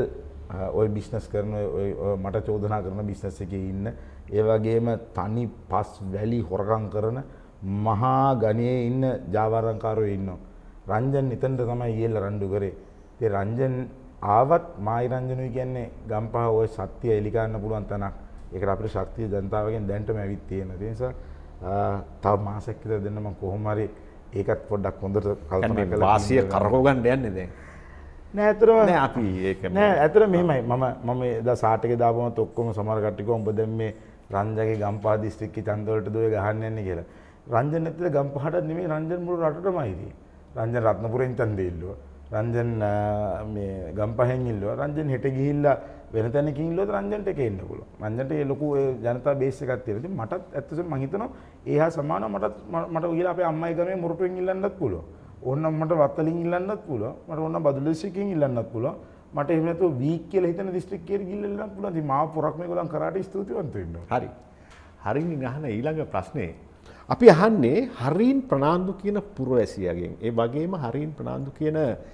Speaker 2: ඔය බිස්නස් කරන ඔය මට චෝදනා කරන බිස්නස් එකේ ඉන්න ඒ වගේම තනි පස් වැලි හොරකම් කරන මහා ගණයේ ඉන්න ජාවාරම්කාරයෝ ඉන්නවා. රංජන් එතනට තමයි ගිහලා රණ්ඩු කරේ. ඉතින් රංජන් ආවත් මායි රංජනුයි කියන්නේ ගම්පහ ඔය සත්‍ය එලි ගන්න පුළුවන් තැනක්. ඒකට අපිට ශක්තිය ජනතාවගෙන් දැන්ටම ඇවිත් තියෙනවා. ඒ නිසා තව මාසයක් විතර දෙන්න මම කොහොම හරි ඒකත් පොඩ්ඩක් හොඳට කල්පනා කරලා
Speaker 1: වාසිය කරකව ගන්න යන්නේ දැන්.
Speaker 2: නෑ ඇත්තටම
Speaker 1: නෑ අපි ඒක
Speaker 2: නෑ ඇත්තට මෙහෙමයි මම එදා සාට් එකේ දාපුවමත් ඔක්කොම සමහර කට්ටිය කිව්වා උඹ දැන් මේ රංජන්ගේ ගම්පහ දිස්ත්‍රික්කේ ඡන්ද වලට දෝය ගහන්න යන්නේ කියලා. රංජන් නැතිද ගම්පහට නෙමෙයි රංජන් මුළු රටටමයි ඉතින්. රංජන් රත්නපුරෙන් ඡන්දෙ ඉල්ලුවා. රංජන් මේ ගම්පහෙන් ඉල්ලුවා. රංජන් හෙට ගිහිල්ලා වෙන තැනකින් ඉල්ලුවොත් රංජන්ට එක එන්න පුළුවන්. රංජන්ට ඒ ලොකු ඒ ජනතා බේස් එකක් තියෙනවා. ඉතින් මටත් ඇත්තටම මම හිතනවා ඒහා සමානව මට ගිහලා අපේ අම්මයි ගමේ මොරටුවෙන් ඉල්ලන්නත් පුළුවන්. ඕනනම් මට වත්තලින් ඉල්ලන්නත් පුළුවන්. මට ඕනනම් බදුලෙස්සිකින් ඉල්ලන්නත් පුළුවන්. මට එහෙම නැතුව වීක් කියලා හිතන දිස්ත්‍රික්කයට ගිහිල්ලා ඉල්ලන්නත් පුළුවන්. ඉතින් මාව පොරක් මේගොල්ලන් කරාට ස්තුතිවන්ත වෙන්න ඕන.
Speaker 1: හරි. හරින් අහන ඊළඟ ප්‍රශ්නේ අපි අහන්නේ හරින් ප්‍රනාන්දු කියන පුරවැසියාගෙන් ඒ වගේම හරින් ප්‍රනාන්දු කියන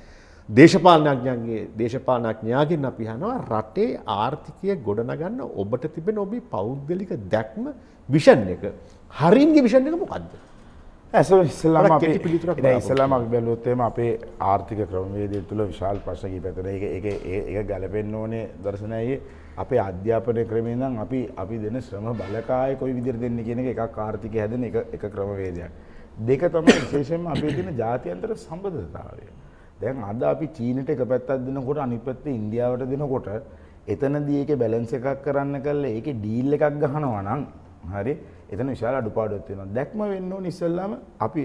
Speaker 1: දේශපාලනඥයාගෙන් අපි අහනවා රටේ ආර්ථිකය ගොඩනගන්න ඔබට තිබෙන ඔබේ පෞද්ගලික දැක්ම විෂන් එක හරින්ගේ විෂන් එක මොකද්ද?
Speaker 2: ඉස්සෙල්ලාම අපි බැලුවොත් එහෙම අපේ ආර්ථික ක්‍රමවේදය තුළ විශාල ප්‍රශ්න කිහිපයක් තියෙනවා. ඒක ගැලපෙන්න ඕනේ දර්ශනයේ අපේ අධ්‍යාපන ක්‍රමේ නම් අපි දෙන ශ්‍රම බලකාය කොයි විදිහට දෙන්නේ කියන එකක් ආර්ථිකය හැදෙන එක ක්‍රමවේදයක්. දෙක තමයි විශේෂයෙන්ම අපේ තියෙන ජාත්‍යන්තර සම්බන්ධතාවය. දැන් අද අපි චීනට එක පැත්තක් දෙනකොට අනිත් පැත්තේ ඉන්දියාවට දෙනකොට එතනදී ඒකේ බැලන්ස් එකක් කරන්න කල්ලා ඒකේ ඩීල් එකක් ගහනවා නම් හරි එතන විශාල අඩුපාඩුවක් තියෙනවා. දැක්ම වෙන්න ඕනේ ඉස්සෙල්ලාම අපි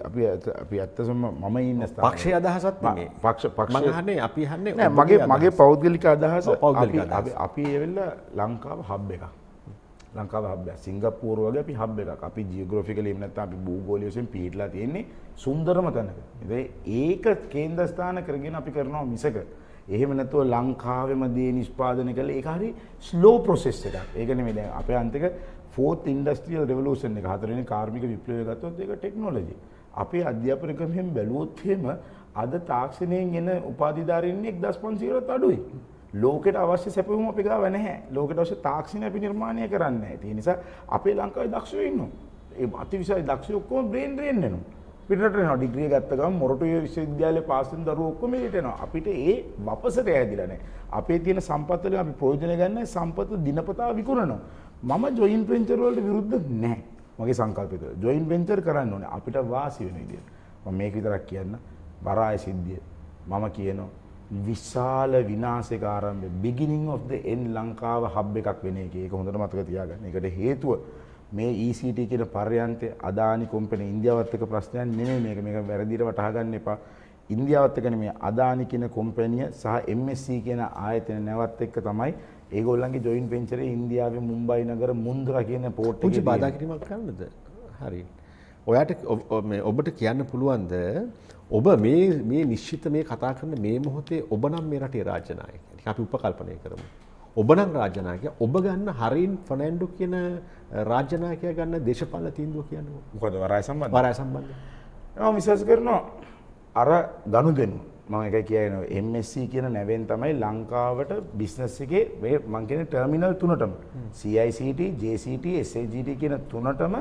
Speaker 2: ඇත්තටම මම ඉන්න ස්ථානයේ
Speaker 1: පක්ෂයේ අදහසක් නෙමෙයි. මම අහන්නේ අපි අහන්නේ
Speaker 2: නෑ මගේ පෞද්ගලික අදහස අපි එවෙලා ලංකාව හබ් එකක්. ලංකාව හබ් එකක්. සිංගප්පූරු වගේ අපි හබ් එකක්. අපි ජියෝග්‍රැෆිකලි එහෙම නැත්නම් අපි භූගෝලීය වශයෙන් පිටලා තියෙන්නේ සුන්දරම තැනක. ඒක කේන්ද්‍ර ස්ථාන කරගෙන අපි කරනවා මිසක එහෙම නැතුව ලංකාවෙම දේ නිෂ්පාදනය කළා ඒක හරි ස්ලෝ ප්‍රොසෙස් එකක්. ඒක නෙමෙයි දැන් අපේ අන්තික ෆෝර්ත් ඉන්ඩස්ට්‍රියල් රෙවොලූෂන් එක හතරවෙනි කාර්මික විප්ලවය ගත්තොත් ඒක ටෙක්නොලොජි. අපේ අධ්‍යාපන ක්‍රමයෙන් බැලුවොත් එහෙම අද තාක්ෂණයෙන් එන උපාධිධාරීන් 1500කට අඩුයි. ලෝකෙට අවශ්‍ය සැපයුම අපි ගාව නැහැ. ලෝකෙට අවශ්‍ය තාක්ෂණය අපි නිර්මාණය කරන්නේ නැහැ. ඒ නිසා අපේ ලංකාවේ දක්ෂයෝ ඉන්නවා. ඒ අතිවිශාල දක්ෂයෝ ඔක්කොම බ්‍රේන් ඩ්‍රේන් වෙනවා. පිටරට යනවා ඩිග්‍රී ගත්ත ගමන් මොරටුවේ විශ්වවිද්‍යාලයේ පාස් වෙන දරුවෝ ඔක්කොම එළියට එනවා. අපිට ඒ වපසට ඇදිලා නැහැ. අපේ තියෙන සම්පත් වලින් අපි ප්‍රයෝජන ගන්න සම්පත දිනපතා විකුණනවා. මම ජොයින්ට් වෙන්චර් වලට විරුද්ධ නැහැ. මගේ සංකල්පය තුළ ජොයින්ට් වෙන්චර් කරන්න ඕනේ අපිට වාසි වෙන විදියට. මම මේක විතරක් කියන්න. වරාය සිද්ධිය. මම කියනවා විශාල විනාශයක ආරම්භය beginning of the end ලංකාව හබ් එකක් වෙන එක. ඒක හොඳට මතක තියාගන්න. ඒකට හේතුව මේ ECT කියන පර්යන්තය අදානි කොම්පැනි ඉන්දියාවත් එක්ක ප්‍රශ්නයක් නෙමෙයි මේක වැරදිට වටහා ගන්න එපා. ඉන්දියාවත් එක්ක නෙමෙයි අදානි කියන කොම්පැනිය සහ MSC කියන ආයතන නැවත් එක්ක තමයි ඒගොල්ලන්ගේ ජොයින්ට් වෙන්චරේ ඉන්දියාවේ මුම්බයි නගර මුන්ද්‍රා කියන පෝට් එකේ
Speaker 1: පුංචි බාධා කිරීමක් කරන්නද? හරි. ඔයාට ඔබට කියන්න පුළුවන්ද ඔබ මේ නිශ්චිත මේ කතා කරන මේ මොහොතේ ඔබ නම් මේ රටේ රාජ්‍ය නායකයෙක්. අපි උපකල්පනය කරමු. ඔබ නම් රාජ්‍ය නායකයා ඔබ ගන්න හරින් ෆර්නැන්ඩෝ කියන රාජ්‍ය 나යකයා ගන්න දේශපාලන තීන්දුව කියන්නේ
Speaker 2: මොකද වරාය සම්බන්ධ?
Speaker 1: වරාය සම්බන්ධ.
Speaker 2: මම විශ්වාස කරනවා අර ගනුදෙනු මම එකයි කියනවා MSC කියන නැවෙන් තමයි ලංකාවට බිස්නස් එකේ මම කියන්නේ ටර්මිනල් තුනටම CICT, JCT, SAGT කියන තුනටම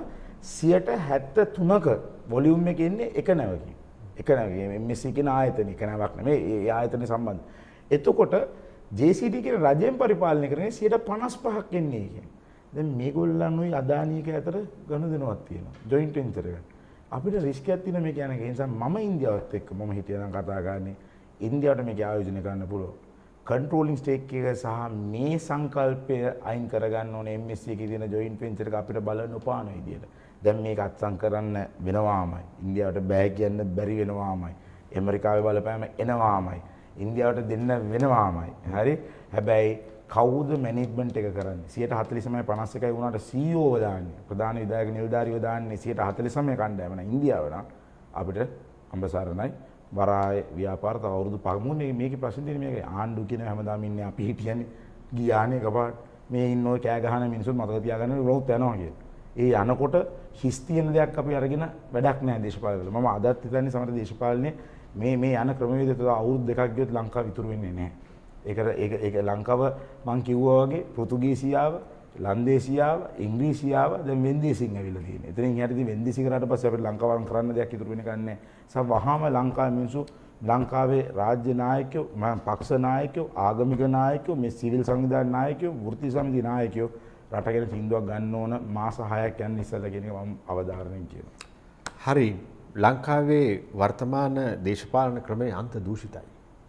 Speaker 2: 73%ක වොලියුම් එකේ ඉන්නේ එක නැවකින්. එක නැවකින් MSC කියන ආයතන එක නැවක් නෙමෙයි ඒ ආයතනේ සම්බන්ධ. එතකොට JCT කියන රජයෙන් පරිපාලනය කරන්නේ 55%ක් එන්නේ කියන්නේ. දැන් මේගොල්ලන්ුයි අදානියක අතර ගනුදෙනුවක් තියෙනවා. ජොයින්ට් වෙන්චර් එක. අපිට රිස්ක් එකක් තියෙන මේක යන ඒ නිසා මම ඉන්දියාවත් එක්ක මම හිතේනම් කතා කරන්නේ ඉන්දියාවට මේක ආයෝජනය කරන්න පුළුවන්. කන්ට්‍රෝලින් ස්ටේක් එක සහ මේ සංකල්පය අයින් කරගන්න ඕනේ MSC එකේ තියෙන ජොයින්ට් වෙන්චර් එක අපිට බලන්න උපාන විදියට. දැන් මේක අත්සන් කරන්න වෙනවාමයි. ඉන්දියාවට බෑ කියන්න බැරි වෙනවාමයි. ඇමරිකාවේ බලපෑම එනවාමයි. ඉන්දියාවට දෙන්න වෙනවාමයි. හරි? හැබැයි කවුද මැනේජ්මන්ට් එක කරන්නේ 149යි 51යි වුණාට CEO ව දාන්නේ ප්‍රධාන විධායක නිලධාරියව දාන්නේ 149 කණ්ඩායම න ඉන්දියාව නම් අපිට අම්බසාරණයි වරාය ව්‍යාපාර තව අවුරුදු 5 මේකේ ප්‍රශ්න තියෙන්නේ මේක ආණ්ඩුව කියන හැමදාම ඉන්නේ අපි හිටියන්නේ ගියානේ එකපාරට මේ ඉන්න ඔය කෑ ගහන මිනිස්සුත් මතක තියාගන්න උලොත් යනවා කියන. ඒ යනකොට හිස් තියෙන දෙයක් අපි අරගෙන වැඩක් නැහැ දේශපාලනවල. මම අදත් හිතන්නේ සමහර දේශපාලනේ මේ යන ක්‍රමවේදය තව අවුරුදු 2ක් ගියොත් ලංකාව ඉතුරු වෙන්නේ නැහැ. ඒක ලංකාව මං කිව්වා වගේ පෘතුගීසියාව, ලන්දේසියාව, ඉංග්‍රීසියාව දැන් වෙන්දේසියෙන් ඇවිල්ලා තියෙනවා. එතනින් එහාට ඉතින් වෙන්දේසි කරාට පස්සේ අපිට ලංකාවෙන් කරන්න දෙයක් ඉතුරු වෙන්නේ නැහැ. වහාම ලංකාවේ මිනිස්සු ලංකාවේ රාජ්‍ය නායකයෝ, පක්ෂ නායකයෝ, ආගමික නායකයෝ, මේ සිවිල් සංවිධාන නායකයෝ, වෘත්ති සමිති නායකයෝ රටගෙන තීන්දුවක් ගන්න ඕන මාස 6ක් යන ඉස්සෙල්ලා කියන එක මම අවධාරණයෙන් කියනවා.
Speaker 1: හරි. ලංකාවේ වර්තමාන දේශපාලන ක්‍රමය අන්ත දූෂිතයි.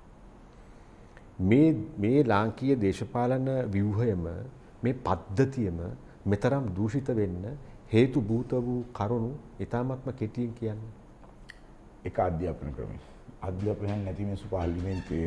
Speaker 1: මේ ලාංකීය දේශපාලන ව්‍යුහයම මේ පද්ධතියම මෙතරම් දූෂිත වෙන්න හේතු භූත වූ කරුණු ඉතාමත්ම කෙටියෙන් කියන්නේ.
Speaker 2: එක අධ්‍යාපන ක්‍රමය. අධ්‍යාපනයක් නැති මිනිස්සු පාර්ලිමේන්තුවේ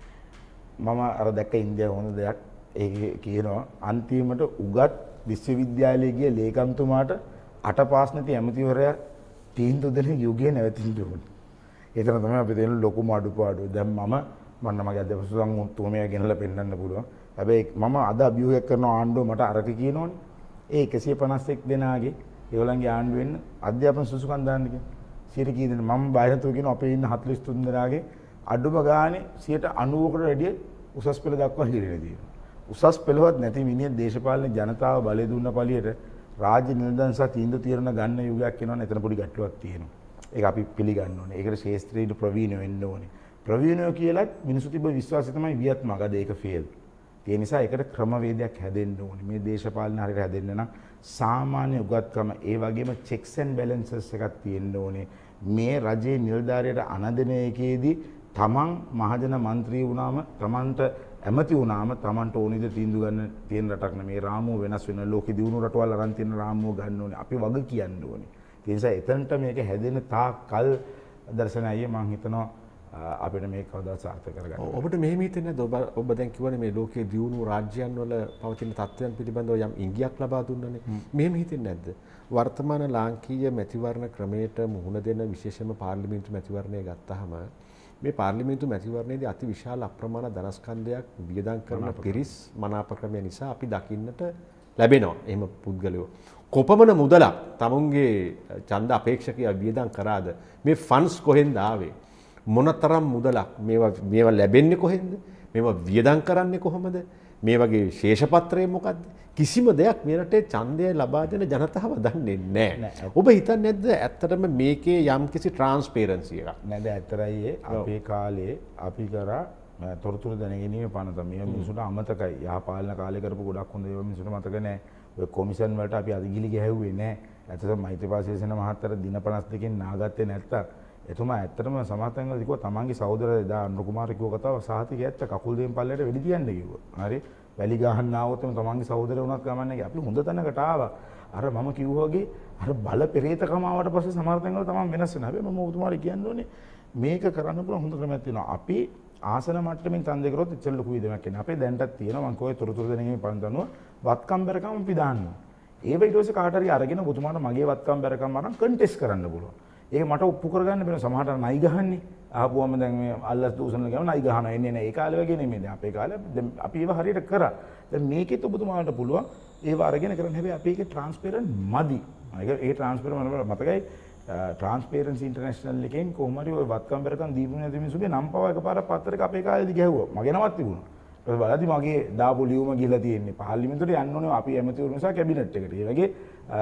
Speaker 2: මම අර දැක්ක ඉන්දියාවේ හොඳ දෙයක් ඒකේ කියනවා අන්තිමට උගත් විශ්වවිද්‍යාලයේ ගිය ලේකම්තුමාට 8 පාස් නැති ඇමතිවරයා තීන්දුව දෙන යුගයේ නැවතින්න ඕනේ. ඒතර තමයි අපි දෙන ලොකුම අඩුපාඩුව. දැන් මම මගේ අධ්‍යාපන සංගමතුමයා ගෙනලා පෙන්නන්න පුළුවන්. හැබැයි මම අද අභියෝගයක් කරන ආණ්ඩුව මට අරක කියනෝනේ. ඒ 151 දෙනාගේ ඒගොල්ලන්ගේ ආණ්ඩුව වෙන්න අධ්‍යාපන සුසුකම් දාන්න කියන. 100 කී දෙනා මම බාහිරතුව කියන අපේ ඉන්න 43 දෙනාගේ අඩුම ගානේ 90%කට වැඩිය උසස් පෙළ දක්වා හිරිලා තියෙනවා. උසස් පෙළවත් නැති මිනිහ දේශපාලන ජනතාව බලය දුන්න පළියට රාජ්‍ය නිලධාරීන් සහ තීන්දුව తీරන ගන්න යුගයක් එනවනේ. එතන පොඩි ගැටලුවක් තියෙනවා. ඒක අපි පිළිගන්න ඕනේ. ඒකට ශාස්ත්‍රීය ප්‍රවීණ වෙන්න ඕනේ. ප්‍රවීණය කියලත් මිනිස්සු තිබ්බ විශ්වාසය තමයි වියත්මක. අද ඒක ෆේල්. ඒ නිසා ඒකට ක්‍රමවේදයක් හැදෙන්න ඕනේ. මේ දේශපාලන හරියට හැදෙන්න නම් සාමාන්‍ය උගත්කම ඒ වගේම checks and balances එකක් තියෙන්න ඕනේ. මේ රජයේ නිලධාරියට අනදෙන එකේදී තමන් මහජන මන්ත්‍රී වුණාම තමන්ට ඇමති වුණාම තමන්ට ඕන විදිහට තීන්දුව ගන්න තියෙන රටක් නෙමේ. රාමුව වෙනස් වෙන ලෝකෙ දියුණු රටවල් අරන් තියෙන රාමුව ගන්න ඕනේ. අපි වග කියන්න ඕනේ. ඒ නිසා එතනට මේක හැදෙන තාක් කල් දර්ශනයයි මම හිතනවා අපිට මේක කවදා සාර්ථක කරගන්න.
Speaker 1: ඔබට මෙහෙම හිතෙන්නේ නැද්ද? ඔබ දැන් කියවනේ මේ ලෝකයේ දියුණු රාජ්‍යයන් වල පවතින තත්ත්වයන් පිළිබඳව යම් ඉඟියක් ලබා දුන්නනේ. මෙහෙම හිතෙන්නේ නැද්ද? වර්තමාන ලාංකීය මැතිවරණ ක්‍රමයට මුහුණ දෙන විශේෂම පාර්ලිමේන්තු මැතිවරණය ගත්තාම මේ පාර්ලිමේන්තු මැතිවරණයේදී අති විශාල අප්‍රමාණ ධනස්කන්ධයක් වියදම් කරන පිරිස් මනාපක්‍රමය නිසා අපි දකින්නට ලැබෙනවා. එහෙම පුද්ගලයෝ කොපමණ මුදලක් තමුන්ගේ ඡන්ද අපේක්ෂකයා වියදම් කරාද? මේ ෆන්ඩ්ස් කොහෙන්ද ආවේ? මොනතරම් මුදලක් මේවා ලැබෙන්නේ කොහෙන්ද? මේවා වියදම් කරන්නේ කොහොමද? මේ වගේ ශේෂපත්‍රය මොකද්ද? කිසිම දෙයක් මේ රටේ ඡන්දය ලබා දෙන ජනතාව දන්නේ නැහැ. ඔබ හිතන්නේ නැද්ද ඇත්තටම මේකේ යම්කිසි ට්‍රාන්ස්පරන්සි එකක්
Speaker 2: නැද? ඇත්තරයි අපේ කාලේ අපි කරා තොරතුරු දැනගැනීමේ පනත මේ මිනිසුන්ට අමතකයි. යහපාලන කාලේ කරපු ගොඩක් හොඳ ඒවා මිනිසුන්ට මතක නැහැ. ඔය කොමිෂන් වලට අපි අධිගිලි ගැහුවේ නැහැ. ඇත්තටම මෛත්‍රීපාල සිරිසේන මහත්තයා දින 52කින් නාගත්තේ නැත්තම් එතුමා ඇත්තටම සමාතන් වල කිව්වා තමන්ගේ සහෝදරයා එදා අනුර කුමාර කිව්ව කතාව සාහිතික ඇත්ත කකුල් දෙකෙන් පල්ලයට වෙඩි තියන්න කිව්වා. හරි වැලි ගහන්න ආවොත් තමන්ගේ සහෝදරයා වුණත් ගමන්නේ අපි හොඳ තැනකට ආවා. අර මම කිව්වා වගේ අර බල පෙරේතකම ආවට පස්සේ සමහරතෙන් වල තමන් වෙනස් වෙනවා. හැබැයි මම ඔබතුමාට කියන්න ඕනේ මේක කරන්න පුළුවන් හොඳ ක්‍රමයක් තියෙනවා. අපි ආසන මට්ටමින් ඡන්දය කරොත් ඉච්චර ලොකු විදමක් එන්නේ. අපේ දැන්ටත් තියෙනවා මම කොහේ තොරතුරු දෙනගේ පන්දනුව වත්කම් බැරකම් අපි දාන්නවා. ඒව ඊට පස්සේ කාට හරි අරගෙන ඔබතුමාට මගේ වත්කම් බැරකම් අරන් කන්ටෙස්ට් කරන්න පුළුවන්. ඒක මට ඔප්පු කරගන්න බෑ. සමහරට නයි ගහන්නේ. ආපුවම දැන් මේ අල්ලස් දූෂණ කරන නයි ගහනවා එන්නේ නැහැ. ඒ කාලේ වගේ නෙමෙයි. දැන් අපේ කාලේ දැන් අපි ඒව හරියට කරා. දැන් මේකෙත් ඔබතුමාලට පුළුවන් ඒව අරගෙන කරන්න. හැබැයි අපි ඒකේ ට්‍රාන්ස්පරන්ට් මදි. ඒ ට්‍රාන්ස්පරන්ට් මම මතකයි ට්‍රාන්ස්පරන්සි ඉන්ටර්නැෂනල් එකෙන් කොහොම හරි ඔය වත්කම් බැරකම් දීපු නැති මිනිස්සුගේ නම් පව එකපාරක් පත්තරයක අපේ කාලේදී ගැහුවා. මගේ නමක් තිබුණා. ඊට පස්සේ බලද්දි මගේ දාපු ලියුම ගිහලා තියෙන්නේ. පාර්ලිමේන්තුවට යන්න ඕනේ අපි ඇමතිවරු නිසා කැබිනට් එකට. ඒ වගේ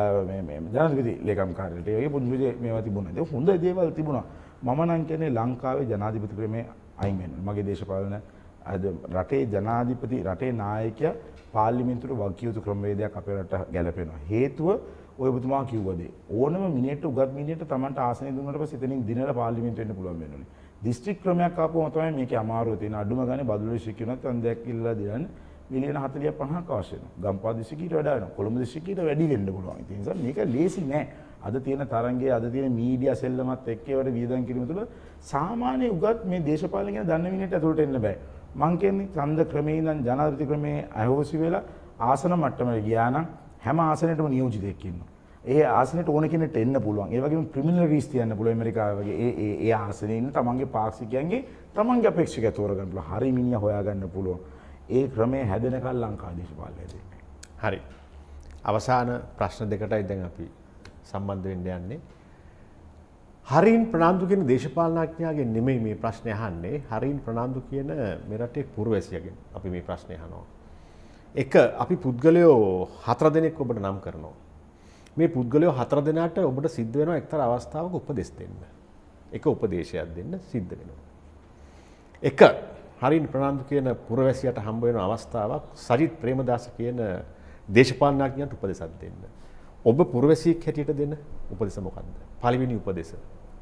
Speaker 2: මේ ජනාධිපති ලේකම් කාර්යාලයට ඒ වගේ පුංචි මේවා තිබුණා. ඒක හොඳ දේවල් තිබුණා. මම නම් කියන්නේ ලංකාවේ ජනාධිපති ක්‍රමයේ අයින් වෙන්න. මගේ දේශපාලන අද රටේ ජනාධිපති රටේ නායකයා පාර්ලිමේන්තුවට වගකියුතු ක්‍රමවේදයක් අපේ රට ගැලපෙනවා. හේතුව ඔය ඔබතුමා කිව්ව දේ. ඕනම මිනිහෙට උගත් මිනිහෙට Tamanට ආසනය දුන්නාට පස්සේ එතනින් දිනලා පාර්ලිමේන්තුවට එන්න පුළුවන් වෙනුනේ. දිස්ත්‍රික් ක්‍රමයක් ආපුවම තමයි මේකේ අමාරුව තියෙන. අඩුම ගානේ බදුල්ල දිස්ත්‍රික් උනත් අන්දයක් ඉල්ලලා දිනන්න මිලියන 40 50ක් අවශ්‍ය වෙනවා. ගම්පහ දිස්ත්‍රික්කයට වඩා වෙනවා. කොළඹ දිස්ත්‍රික්කයට වැඩි වෙන්න පුළුවන්. ඒ නිසා මේක ලේසි නෑ. අද තියෙන තරංගයේ අද තියෙන මීඩියා සෙල්ලමත් එක්ක ඒවට වියදම් කිරීම තුළ සාමාන්‍ය උගත් මේ දේශපාලන ගැන දන්න මිනිහට ඇතුළට එන්න බෑ. මං කියන්නේ ඡන්ද ක්‍රමේ ඉඳන් ජනාධිපති ක්‍රමේ අයෝසි වෙලා ආසන මට්ටමට ගියා නම් හැම ආසනයකටම නියෝජිතයෙක් ඉන්නවා. ඒ ආසනෙට ඕන කෙනෙක්ට එන්න පුළුවන්. ඒ වගේම ප්‍රිමිනරිස් තියන්න පුළුවන් ඇමරිකාව වගේ. ඒ ආසනේ ඉන්න තමන්ගේ පාක්ෂිකයන්ගේ තමන්ගේ අපේක්ෂකයා තෝරගන්න පුළුවන්. හරි මිනිහා හොයාගන්න පුළුවන්. ඒ ක්‍රමය හැදෙනකල් ලංකා දේශපාලනය හැදෙන්නේ.
Speaker 1: හරි. අවසාන ප්‍රශ්න දෙකටයි දැන් අපි සම්බන්ධ වෙන්න යන්නේ. හරින් ප්‍රනාන්දු කියන දේශපාලනඥයාගෙන් නෙමෙයි මේ ප්‍රශ්නේ අහන්නේ. හරින් ප්‍රනාන්දු කියන මේ රටේ පුරවැසියාගෙන් අපි මේ ප්‍රශ්නේ අහනවා. එක අපි පුද්ගලයෝ 4 දෙනෙක් ඔබට නම් කරනවා. මේ පුද්ගලයෝ 4 දෙනාට ඔබට සිද්ධ වෙනවා එක්තරා අවස්ථාවක උපදෙස් දෙන්න. එක උපදේශයක් දෙන්න සිද්ධ වෙනවා. එක හරින් ප්‍රනාන්දු කියන පුරවැසියාට හම්බ වෙන අවස්ථාවක් සජිත් ප්‍රේමදාස කියන දේශපාලනඥයාට උපදෙසක් දෙන්න. ඔබ පුරවැසියෙක් හැටියට දෙන්න උපදෙස මොකක්ද? පළවෙනි උපදෙස.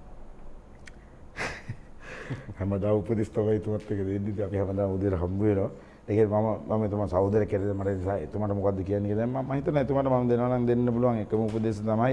Speaker 2: හැමදාම උපදෙස් තමයි තුමත් එක දෙන්නේ. අපි හැමදාම උදේට හම්බ වෙනවා. ඒක මම එතුමා සහෝදරයෙක් හැටියට මට නිසා එතුමාට මොකද්ද කියන්නේ කියලා මම හිතනවා එතුමාට මම දෙනවා නම් දෙන්න පුළුවන් එකම උපදේශය තමයි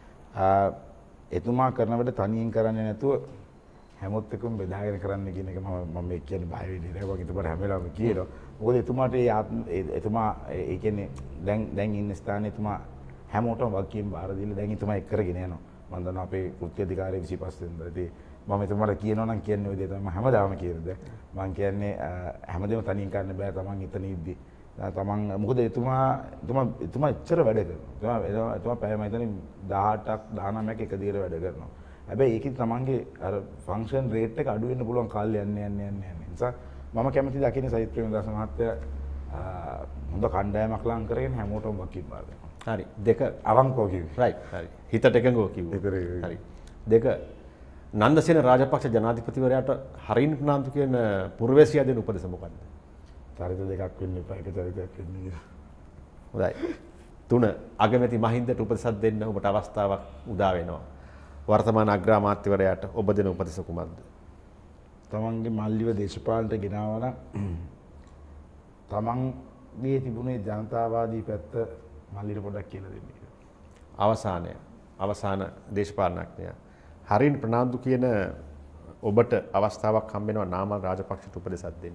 Speaker 2: එතුමා කරන වැඩ තනියෙන් කරන්නේ නැතුව හැමොත් එක්කම බෙදාගෙන කරන්න කියන එක මම මේ කියන්නේ බය වෙන්නේ නැහැ. වගේ එතුමාට හැම වෙලාවෙම කියනවා. මොකද එතුමාට එතුමා ඒ කියන්නේ දැන් ඉන්න ස්ථානයේ එතුමා හැමෝටම වගකීම් බාර දීලා දැන් එතුමා එක් කරගෙන යනවා. මම දන්නවා අපේ කෘත්‍ය අධිකාරිය 25 වෙනිදා. ඉතින් මම එතුමාට කියනවා නම් කියන්නේ ඔය දේ තමයි හැමදාම කියන්නේ. මම කියන්නේ හැමදේම තනියෙන් කරන්න බෑ. තමන් එතන ඉද්දි. තමන් මොකද එතුමා එච්චර වැඩ කරනවා. එතුමා පැය මම හිතන්නේ 18ක් 19ක් එක දිගට වැඩ කරනවා. හැබැයි ඒකෙන් තමන්ගේ අර ෆන්ක්ෂන් රේට් එක අඩු වෙන්න පුළුවන් කාලේ යන්නේ. නිසා මම කැමති දකින්නේ සජිත් ප්‍රේමදාස මහත්තයා හොඳ කණ්ඩායමක් ලං කරගෙන හැමෝටම වකීල් බාර දෙනවා.
Speaker 1: හරි. දෙක
Speaker 2: අවංකව කිව්වේ.
Speaker 1: රයිට්. හරි. හිතට එකඟව කිව්වේ. හරි. දෙක නන්දසේන රාජපක්ෂ ජනාධිපතිවරයාට හරින් ප්‍රනාන්දු කියන පුරවැසියා දෙන උපදෙස මොකක්ද?
Speaker 2: චරිත දෙකක් වෙන්න එපා. එක චරිතයක් වෙන්න.
Speaker 1: හොඳයි. 3 අගමැති මහින්දට උපදෙසක් දෙන්න ඔබට අවස්ථාවක් උදා වෙනවා. වර්තමාන අග්‍රාමාත්‍යවරයාට ඔබ දෙන උපදෙස කුමක්ද?
Speaker 2: තමන්ගේ මල්ලිව දේශපාලනට ගෙනාවා නම් තමන්ගේ තිබුණේ ජනතාවාදී පැත්ත මල්ලිට පොඩ්ඩක් කියලා දෙන්න කියලා. අවසාන දේශපාලනඥයා හරින් ප්‍රනාන්දු කියන ඔබට අවස්ථාවක් හම්බ වෙනවා නාමල් රාජපක්ෂට උපදෙසක් දෙන්න.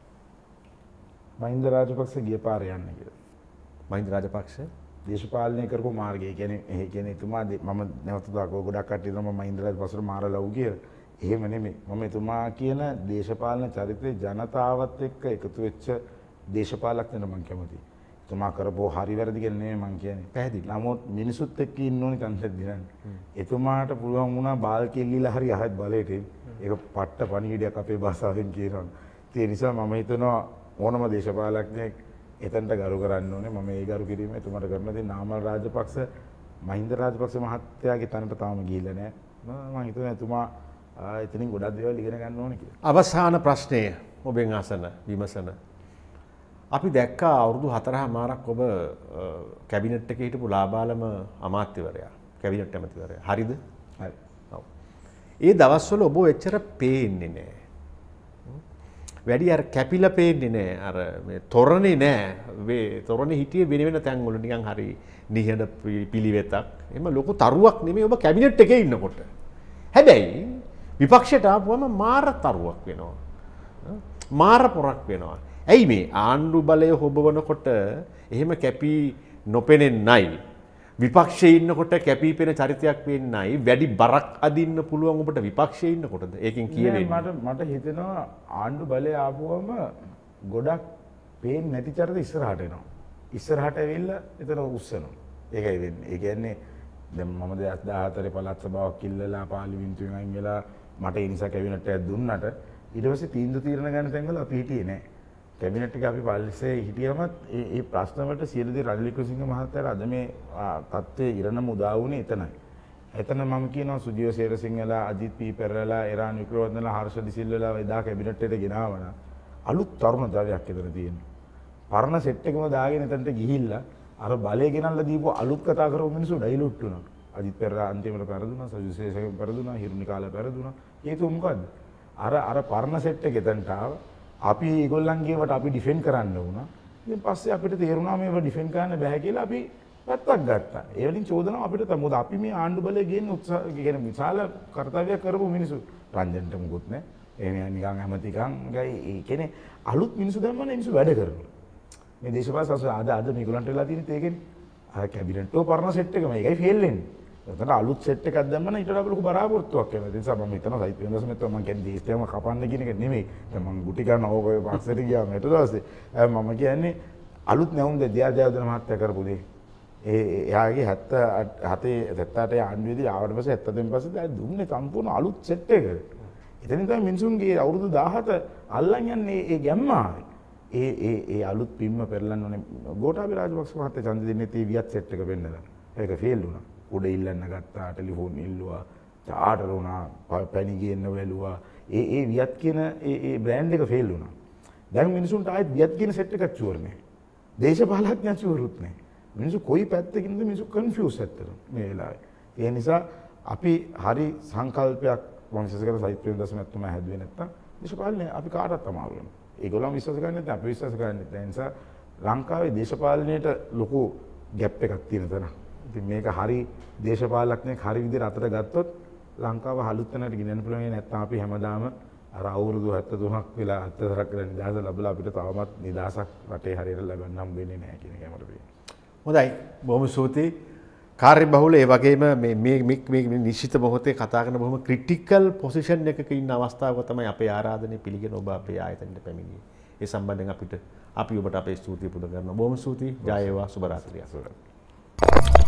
Speaker 2: මහින්ද රාජපක්ෂ ගිය පාර යන්න කියලා.
Speaker 1: මහින්ද රාජපක්ෂ
Speaker 2: දේශපාලනය කරපු මාර්ගය කියන්නේ එතුමා මම නැවත දාකෝ ගොඩක් කට්ටිය තමයි මහින්ද රාජපක්ෂට මාරලව් කියලා. එහෙම නෙමෙයි. මම එතුමා කියන දේශපාලන චරිතේ ජනතාවත් එක්ක එකතු වෙච්ච දේශපාලකයෙක් මම කැමතියි. එතුමා කරපුව හරි වැරදි කියලා නෙමෙයි මම කියන්නේ. පැහැදිලි. නමුත් මිනිසුත් එක්ක ඉන්න ඕනි තන්සත් දිනන්න. එතුමාට පුළුවන් වුණා බාල් කෙල්ලිලා හරි අහත් බලයට ඒක පට්ට පණිවිඩයක් අපේ භාෂාවෙන් කියනවා. ඒ නිසා මම හිතනවා ඕනම දේශපාලකයෙක් එතනට ගරු කරන්න ඕනේ. මම ඒ ගරු කිරීම එතුමාට කරන දේ නාමල් රාජපක්ෂ මහින්ද රාජපක්ෂ මහත්තයාගේ තැනට තාම ගිහිල්ලා නැහැ. මම හිතනවා එතුමා එතනින් ගොඩක් දේවල් ඉගෙන ගන්න ඕනේ කියලා.
Speaker 1: අවසාන ප්‍රශ්නය ඔබෙන් අසන විමසන. අපි දැක්කා අවුරුදු 4මාරක් ඔබ කැබිනට් එකේ හිටපු ලාබාලම අමාත්‍යවරයා, කැබිනට් ඇමතිවරයා. හරිද?
Speaker 2: හරි.
Speaker 1: ඔව්. ඒ දවස්වල ඔබ එච්චර පේන්නේ නැහැ. වැඩි අර කැපිලා පේන්නේ නැහැ. අර මේ තොරණේ නැහැ. තොරණේ හිටියේ වෙන වෙන තැන් වල නිකන් හරි නිහඬ පිළිවෙතක්. එහෙම ලොකු තරුවක් නෙමෙයි ඔබ කැබිනට් එකේ ඉන්නකොට. හැබැයි විපක්ෂයට ආපුවම මාර තරුවක් වෙනවා. මාර පොරක් වෙනවා. ඇයි මේ ආණ්ඩු බලය හොබවනකොට එහෙම කැපී නොපෙනෙන්නයි විපක්ෂයේ ඉන්නකොට කැපී පෙනෙන චරිතයක් වෙන්නයි වැඩි බරක් අදින්න පුළුවන් ඔබට විපක්ෂයේ ඉන්නකොටද ඒකෙන් කියවෙන්නේ
Speaker 2: මට හිතෙනවා ආණ්ඩු බලය ආපුවම ගොඩක් පේන්නේ නැති චරිත ඉස්සරහට එනවා ඉස්සරහට ඇවිල්ලා එතන උස්සනවා ඒකයි වෙන්නේ ඒ කියන්නේ දැන් මම 2014 පළාත් සභාවක් ඉල්ලලා පාර්ලිමේන්තුවෙන් අයින් වෙලා මට ඒ නිසා කැබිනට් එකක් දුන්නාට ඊට පස්සේ තීන්දුව తీරන ගන්න තැන්වල අපි හිටියේ නැහැ කැබිනට් එක අපි පල්ලිසේ හිටියමත් ඒ ප්‍රශ්න වලට සියලු දේ රනිල් වික්‍රමසිංහ මහත්තයාට අද මේ තත්ත්වයේ ඉරණම උදා වුණේ එතනයි. එතන මම කියනවා සුජීව සේරසිංහලා, අජිත් පී පෙරේරාලා, එරාන් වික්‍රමරත්නලා, හර්ෂ දිසිල්වලා එදා කැබිනට් එකට ගෙනාවන අලුත් තරුණ ජවයක් එතන තියෙනවා. පරණ සෙට් එකම දාගෙන එතනට ගිහිල්ලා අර බලය ගෙනල්ලා දීපු අලුත් කතා කරපු මිනිස්සු ඩයිලූට් වුණා. අජිත් පෙරේරා අන්තිමට පෙරදුනා, සුජීව සේරසිංහ පෙරදුනා, හිරුනිකාලා පෙරදුනා. හේතුව මොකද්ද? අර පරණ සෙට් එක එතනට ආවා. අපි ඒගොල්ලන්ගේවට අපි ඩිෆෙන්ඩ් කරන්න වුණා. ඉතින් පස්සේ අපිට තේරුණා මේව ඩිෆෙන්ඩ් කරන්න බෑ කියලා අපි පැත්තක් ගත්තා. ඒ වලින් චෝදනාව අපිට තමයි. මොකද අපි මේ ආණ්ඩු බලය ගේන්න උත්සාහ කියන්නේ විශාල කාර්යයක් කරපු මිනිස්සු. රංජන්ට මුකුත් නෑ. එහෙම නිකන් හැමතිකන් ගයි ඒ කියන්නේ අලුත් මිනිස්සු දැම්මම මිනිස්සු වැඩ කරනවා. මේ දේශපාලන සංස්කෘතිය අද මේගොල්ලන්ට වෙලා තියෙන්නේ ඒකනේ. අර කැබිනට් එක පරණ සෙට් එක මේකයි ෆේල් වෙන්නේ. එතන අලුත් සෙට් එකක් දැම්මම ඊට වඩා ලොකු බරාපොරොත්තුවක් වෙනවා. ඒ නිසා මම හිතනවා සයිත් වෙනදස් මෙතන මම කියන්නේ දේශයම කපන්න කියන එක නෙමෙයි. දැන් මම ගුටි ගන්න ඕක ඔය පක්ෂයට ගියාම ඊට දවසේ මම කියන්නේ අලුත් නැවුම් දෙයක් මහත්තයා කරපු දේ. එයාගේ 77 ආණ්ඩුවේදී ආවට පස්සේ 70න් පස්සේ දැන් දුන්නේ සම්පූර්ණ අලුත් සෙට් එකකට. එතනින් තමයි මිනිසුන්ගේ අවුරුදු 17 අල්ලන් යන්නේ ඒ ගැම්ම ආවේ. ඒ අලුත් පිම්ම පෙරලන්න ඕනේ. ගෝඨාභය රාජපක්ෂ මහත්තයා ඡන්ද දෙන්නේ තී වියත් සෙට් එක පෙන්නලා. ඒක ෆේල් වුණා. උඩ ඉල්ලන්න ගත්තා, ටෙලිෆෝන් ඉල්ලුවා, චාටර් වුණා, පැණි ගේන්න වැළුවා. ඒ වියත් කියන ඒ බ්‍රෑන්ඩ් එක ෆේල් වුණා. දැන් මිනිසුන්ට ආයෙත් වියත් කියන සෙට් එකක් ෂුවර් නෑ. දේශපාලඥයන් ෂුවර්ුත් නෑ. මිනිස්සු කොයි පැත්තකින්ද මිනිස්සු කන්ෆියුස් ඇත්තට මේ වෙලාවේ. ඒ නිසා අපි හරි සංකල්පයක් මම විශ්වාස කරන සයිප්‍රියන් දසමැතිතුමා හැදුවේ නැත්තම් දේශපාලනය අපි කාටවත් අමාරු වෙනවා. ඒගොල්ලෝ විශ්වාස කරන්නේ නැත්නම් අපි විශ්වාස කරන්නේ නැහැ. ඒ නිසා ලංකාවේ දේශපාලනයට ලොකු ગેප් එකක් තියෙන තැන. ඉතින් මේක හරි දේශපාලඥයෙක් හරි විදිහට අතට ගත්තොත් ලංකාව හලුත් තැනට ගෙනියන්න පුළුවන්. නැත්නම් අපි හැමදාම අර අවුරුදු 73ක් වෙලා 74ක් වෙලා නිදහස ලැබලා අපිට තවමත් නිදහසක් රටේ හරියට ලබන්න හම්බ වෙන්නේ නැහැ කියන එක මට පේනවා.
Speaker 1: හොඳයි. බොහොම ස්තුතියි. කාර්යබහුල ඒ වගේම මේ නිශ්චිත මොහොතේ කතා කරන බොහොම ක්‍රිටිකල් පොසිෂන් එකක ඉන්න අවස්ථාවක තමයි අපේ ආරාධනය පිළිගෙන ඔබ අපේ ආයතනයට පැමිණියේ. ඒ සම්බන්ධයෙන් අපි ඔබට අපේ ස්තුතිය පුද කරනවා. බොහොම ස්තුතියි. ජය වේවා. සුබ රාත්‍රියක්.